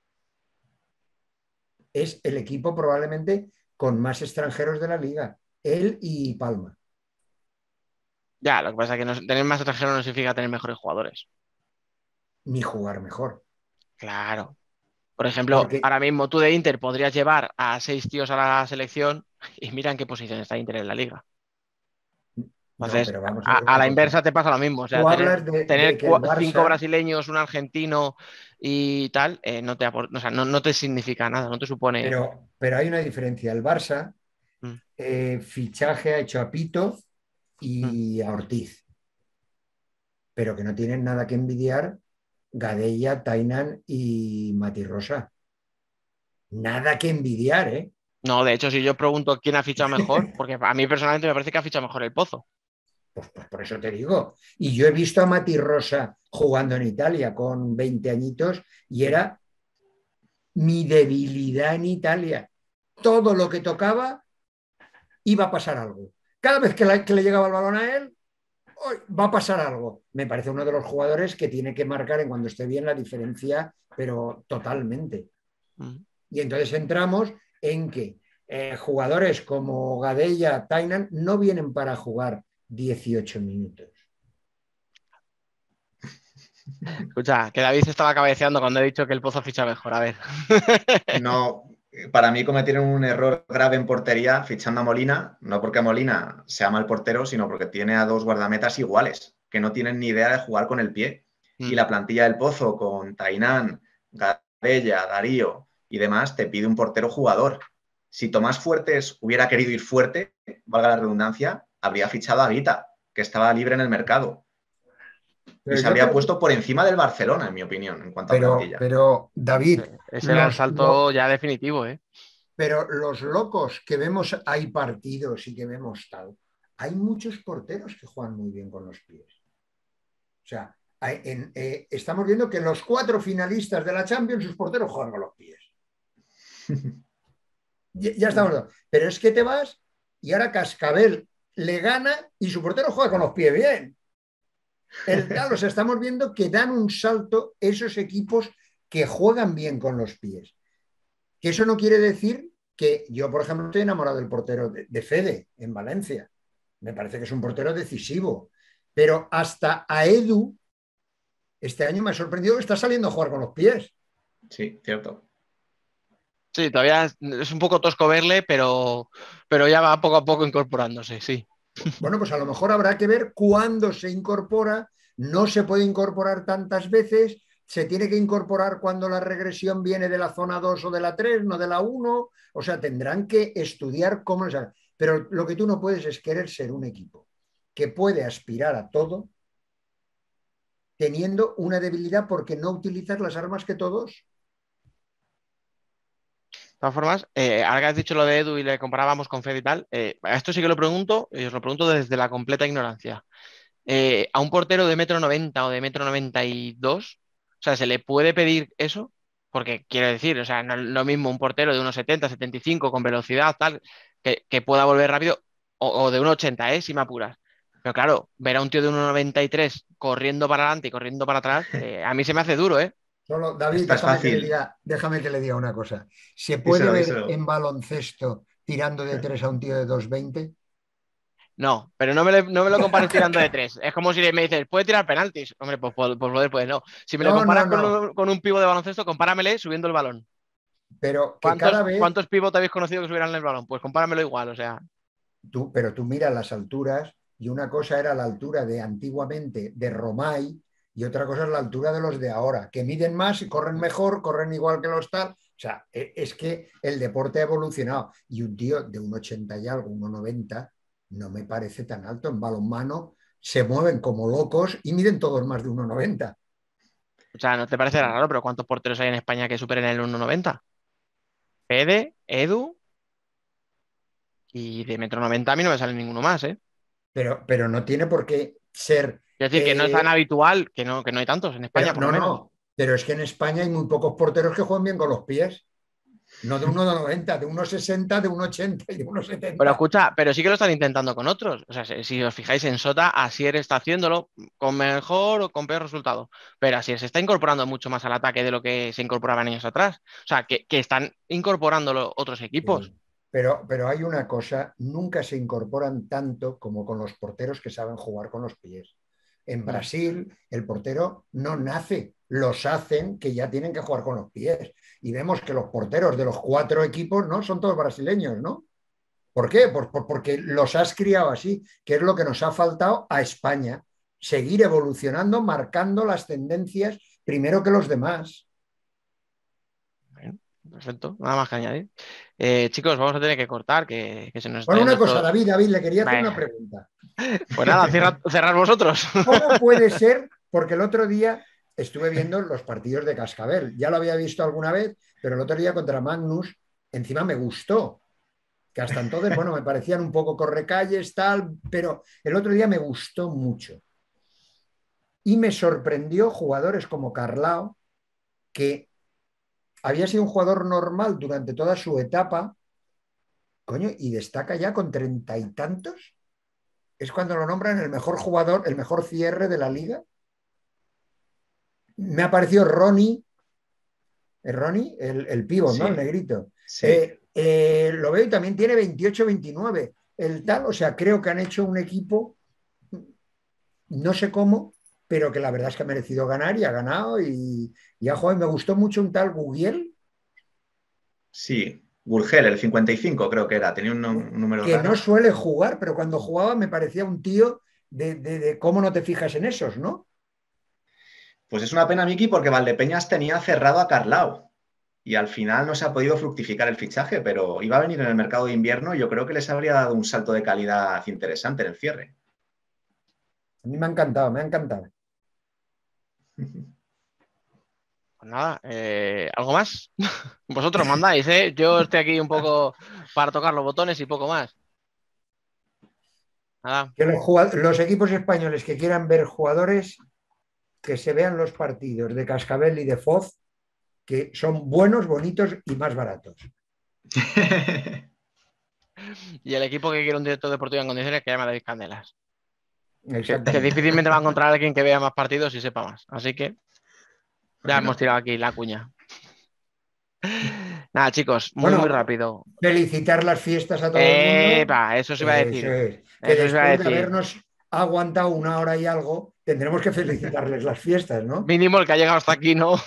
Es el equipo probablemente con más extranjeros de la liga, él y Palma, Ya, lo que pasa es que tener más extranjeros no significa tener mejores jugadores. ni jugar mejor. Claro. Por ejemplo, Porque, ahora mismo tú de Inter podrías llevar a 6 tíos a la selección y mira en qué posición está Inter en la liga. no, Entonces, pero vamos a a, ver a una la cosa. inversa te pasa lo mismo. O sea, Tú tener, hablas de tener que el 5 brasileños, Barça, un argentino y tal, o sea, no te significa nada, no te supone. pero hay una diferencia. El Barça, Mm, fichaje ha hecho a Pito mm. y a Ortiz, pero que no tienen nada que envidiar Gadella, Tainan y Mati Rosa. Nada que envidiar, ¿eh? No, de hecho, si yo pregunto quién ha fichado mejor, porque a mí personalmente me parece que ha fichado mejor el Pozo. Pues por eso te digo. Y yo he visto a Mati Rosa jugando en Italia con 20 añitos y Mm. era mi debilidad en Italia. Todo lo que tocaba iba a pasar algo. Cada vez que le llegaba el balón a él, "Uy, va a pasar algo". Me parece uno de los jugadores que tiene que marcar en cuando esté bien la diferencia, pero totalmente. Mm. Y entonces entramos en que jugadores como Gadella, Tainan, no vienen para jugar 18 minutos. Escucha, que David se estaba cabeceando cuando he dicho que el Pozo ficha mejor. A ver. No, para mí cometieron un error grave en portería fichando a Molina, no porque Molina sea mal portero, sino porque tiene a dos guardametas iguales, que no tienen ni idea de jugar con el pie. Y Mm. la plantilla del Pozo con Tainán, Gadella, Darío y demás te pide un portero jugador. Si Tomás Fuertes hubiera querido ir fuerte, valga la redundancia, habría fichado a Guita, que estaba libre en el mercado. Y Pero se yo habría creo que, puesto por encima del Barcelona, en mi opinión, en cuanto a plantilla. pero David, Ese era el salto ya definitivo, ¿eh? pero los locos que vemos, hay partidos y que vemos tal, hay muchos porteros que juegan muy bien con los pies. O sea, estamos viendo que los 4 finalistas de la Champions, sus porteros juegan con los pies. Ya estamos. Pero es que te vas y ahora Cascabel le gana y su portero juega con los pies bien. O sea, estamos viendo que dan un salto esos equipos que juegan bien con los pies. Que eso no quiere decir que yo, por ejemplo, estoy enamorado del portero de Fede en Valencia. Me parece que es un portero decisivo. Pero hasta a Edu, este año me ha sorprendido que está saliendo a jugar con los pies. Sí, cierto. Sí, todavía es un poco tosco verle, pero ya va poco a poco incorporándose, sí. Bueno, pues a lo mejor habrá que ver cuándo se incorpora. No se puede incorporar tantas veces. Se tiene que incorporar cuando la regresión viene de la zona 2 o de la 3, no de la 1. O sea, tendrán que estudiar cómo. Pero lo que tú no puedes es querer ser un equipo que puede aspirar a todo teniendo una debilidad porque no utilizas las armas que todos. De todas formas, ahora que has dicho lo de Edu y le comparábamos con Fede y tal, a esto sí que lo pregunto, y os lo pregunto desde la completa ignorancia. A un portero de 1,90 m o de 1,92 m, o sea, ¿se le puede pedir eso? Porque quiero decir, o sea, no es lo mismo un portero de 1,70 m, 75 con velocidad, tal, que pueda volver rápido, o de 1,80 m, si me apuras. Pero claro, ver a un tío de 1,93 corriendo para adelante y corriendo para atrás, a mí se me hace duro, ¿eh? Solo, David, Esta es fácil. déjame que le diga una cosa. ¿Se puede Díselo, ver díselo. en baloncesto tirando de 3 a un tío de 2,20? No, pero no me lo compares tirando de tres. Es como si me dices, ¿puede tirar penaltis? Hombre, pues no. Si me le No, no, comparas con no. un, pivo de baloncesto, compáramele subiendo el balón. Pero que ¿Cuántos, cada vez cuántos pivot habéis conocido que subieran el balón? Pues compáramelo igual, o sea. pero tú miras las alturas y una cosa era la altura de antiguamente de Romay y otra cosa es la altura de los de ahora, que miden más y corren mejor, corren igual que los tal. O sea, es que el deporte ha evolucionado y un tío de un 80 y algo, 1,90, no me parece tan alto. En balonmano se mueven como locos y miden todos más de 1,90. O sea, no te parece raro, pero ¿cuántos porteros hay en España que superen el 1,90? Fede, Edu y de 1,90 m a mí no me sale ninguno más, ¿eh? Pero no tiene por qué ser. Es decir, que no es tan habitual, que no hay tantos en España, Pero por lo no, menos. no. Pero es que en España hay muy pocos porteros que juegan bien con los pies. No de 1,90, de 1,60, de 1,80 y de Pero 1,70. escucha, pero sí que lo están intentando con otros. O sea, si os fijáis en Sota, Asier está haciéndolo con mejor o con peor resultado. Pero Asier se está incorporando mucho más al ataque de lo que se incorporaban años atrás. O sea, que están incorporándolo otros equipos. Sí. Pero hay una cosa, nunca se incorporan tanto como con los porteros que saben jugar con los pies. En Mm. Brasil, el portero no nace los hacen que ya tienen que jugar con los pies. Y vemos que los porteros de los 4 equipos, ¿no? Son todos brasileños, ¿no? ¿Por qué? Porque los has criado así, que es lo que nos ha faltado a España. Seguir evolucionando, marcando las tendencias primero que los demás. Bueno, perfecto, nada más que añadir. Chicos, vamos a tener que cortar, que se nos está Bueno, yendo una cosa, esto. David, le quería hacer una Venga, pregunta. pues nada, cerrar vosotros. ¿Cómo puede ser? Porque el otro día estuve viendo los partidos de Cascabel. Ya lo había visto alguna vez, pero el otro día contra Magnus, encima me gustó. Que hasta entonces, bueno, me parecían un poco correcalles, tal, pero el otro día me gustó mucho. Y me sorprendió jugadores como Carlao, que había sido un jugador normal durante toda su etapa, coño, y destaca ya con 30 y tantos. Es cuando lo nombran el mejor jugador, el mejor cierre de la liga. Me ha parecido Ronnie, el pívot, ¿no? El Sí, negrito. sí. Lo veo y también tiene 28-29. El tal, o sea, creo que han hecho un equipo, no sé cómo, pero que la verdad es que ha merecido ganar y ha ganado. Y joder, me gustó mucho un tal Gugiel, Sí, Gurgel, el 55 creo que era, tenía un número que no raro. suele jugar, pero cuando jugaba me parecía un tío de cómo no te fijas en esos, ¿no? Pues es una pena, Miki, porque Valdepeñas tenía cerrado a Carlao y al final no se ha podido fructificar el fichaje, pero iba a venir en el mercado de invierno y yo creo que les habría dado un salto de calidad interesante en el cierre. A mí me ha encantado, me ha encantado. Pues nada, ¿algo más? Vosotros mandáis, ¿eh? Yo estoy aquí un poco para tocar los botones y poco más. Nada, Que los equipos españoles que quieran ver jugadores, que se vean los partidos de Cascabel y de Foz, que son buenos, bonitos y más baratos. y el equipo que quiere un director deportivo en condiciones que llame a David Candelas. Que Exactamente. difícilmente va a encontrar a alguien que vea más partidos y sepa más. Así que ya hemos Bueno, tirado aquí la cuña. Nada, chicos, muy Bueno, rápido. felicitar las fiestas a todo el mundo. Eso os iba a Eso decir. es. Que Eso os iba a después de decir. habernos aguantado 1 hora y algo, tendremos que felicitarles las fiestas, ¿no? Mínimo el que ha llegado hasta aquí, ¿no?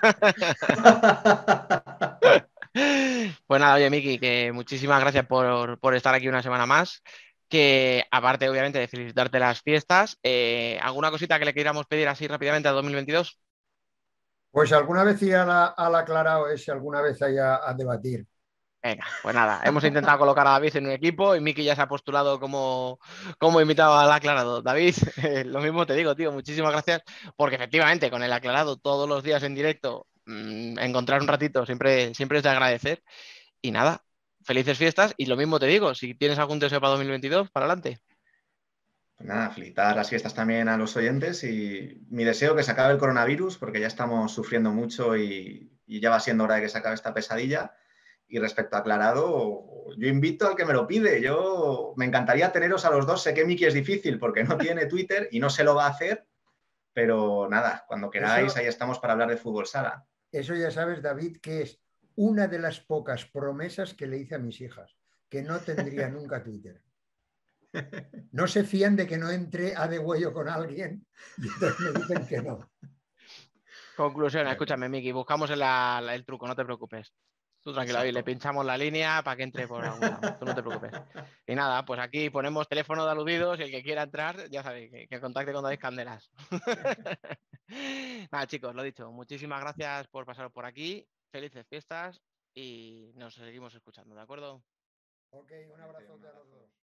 Pues nada, oye, Miki, que muchísimas gracias por estar aquí una semana más. Que aparte, obviamente, de felicitarte las fiestas, ¿alguna cosita que le queríamos pedir así rápidamente a 2022? Pues alguna vez ir al aclarado ese, alguna vez a debatir. Venga, pues nada, hemos intentado colocar a David en un equipo y Miki ya se ha postulado como invitado al aclarado. David, lo mismo te digo, tío, muchísimas gracias, porque efectivamente con el aclarado todos los días en directo, encontrar un ratito siempre es de agradecer. Y nada, felices fiestas y lo mismo te digo, si tienes algún deseo para 2022, para adelante. Pues nada, felicitar las fiestas también a los oyentes y mi deseo que se acabe el coronavirus porque ya estamos sufriendo mucho y ya va siendo hora de que se acabe esta pesadilla. Y respecto a Aclarado, yo invito al que me lo pide. Yo me encantaría teneros a los dos. Sé que Miki es difícil porque no tiene Twitter y no se lo va a hacer, pero nada, cuando queráis, Eso, ahí estamos para hablar de fútbol sala. eso ya sabes, David, que es una de las pocas promesas que le hice a mis hijas, que no tendría nunca Twitter. No se fían de que no entre a degüello con alguien y entonces me dicen que no. Conclusión, Bueno, escúchame, Miki, buscamos el truco, no te preocupes. Tú tranquilo, y le exacto. pinchamos la línea para que entre por algún lado. Tú no te preocupes. Y nada, pues aquí ponemos teléfono de aludidos y el que quiera entrar, ya sabéis, que contacte con David Candelas. Nada, chicos, lo dicho, muchísimas gracias por pasar por aquí. Felices fiestas y nos seguimos escuchando, ¿de acuerdo? Ok, un abrazo a los dos.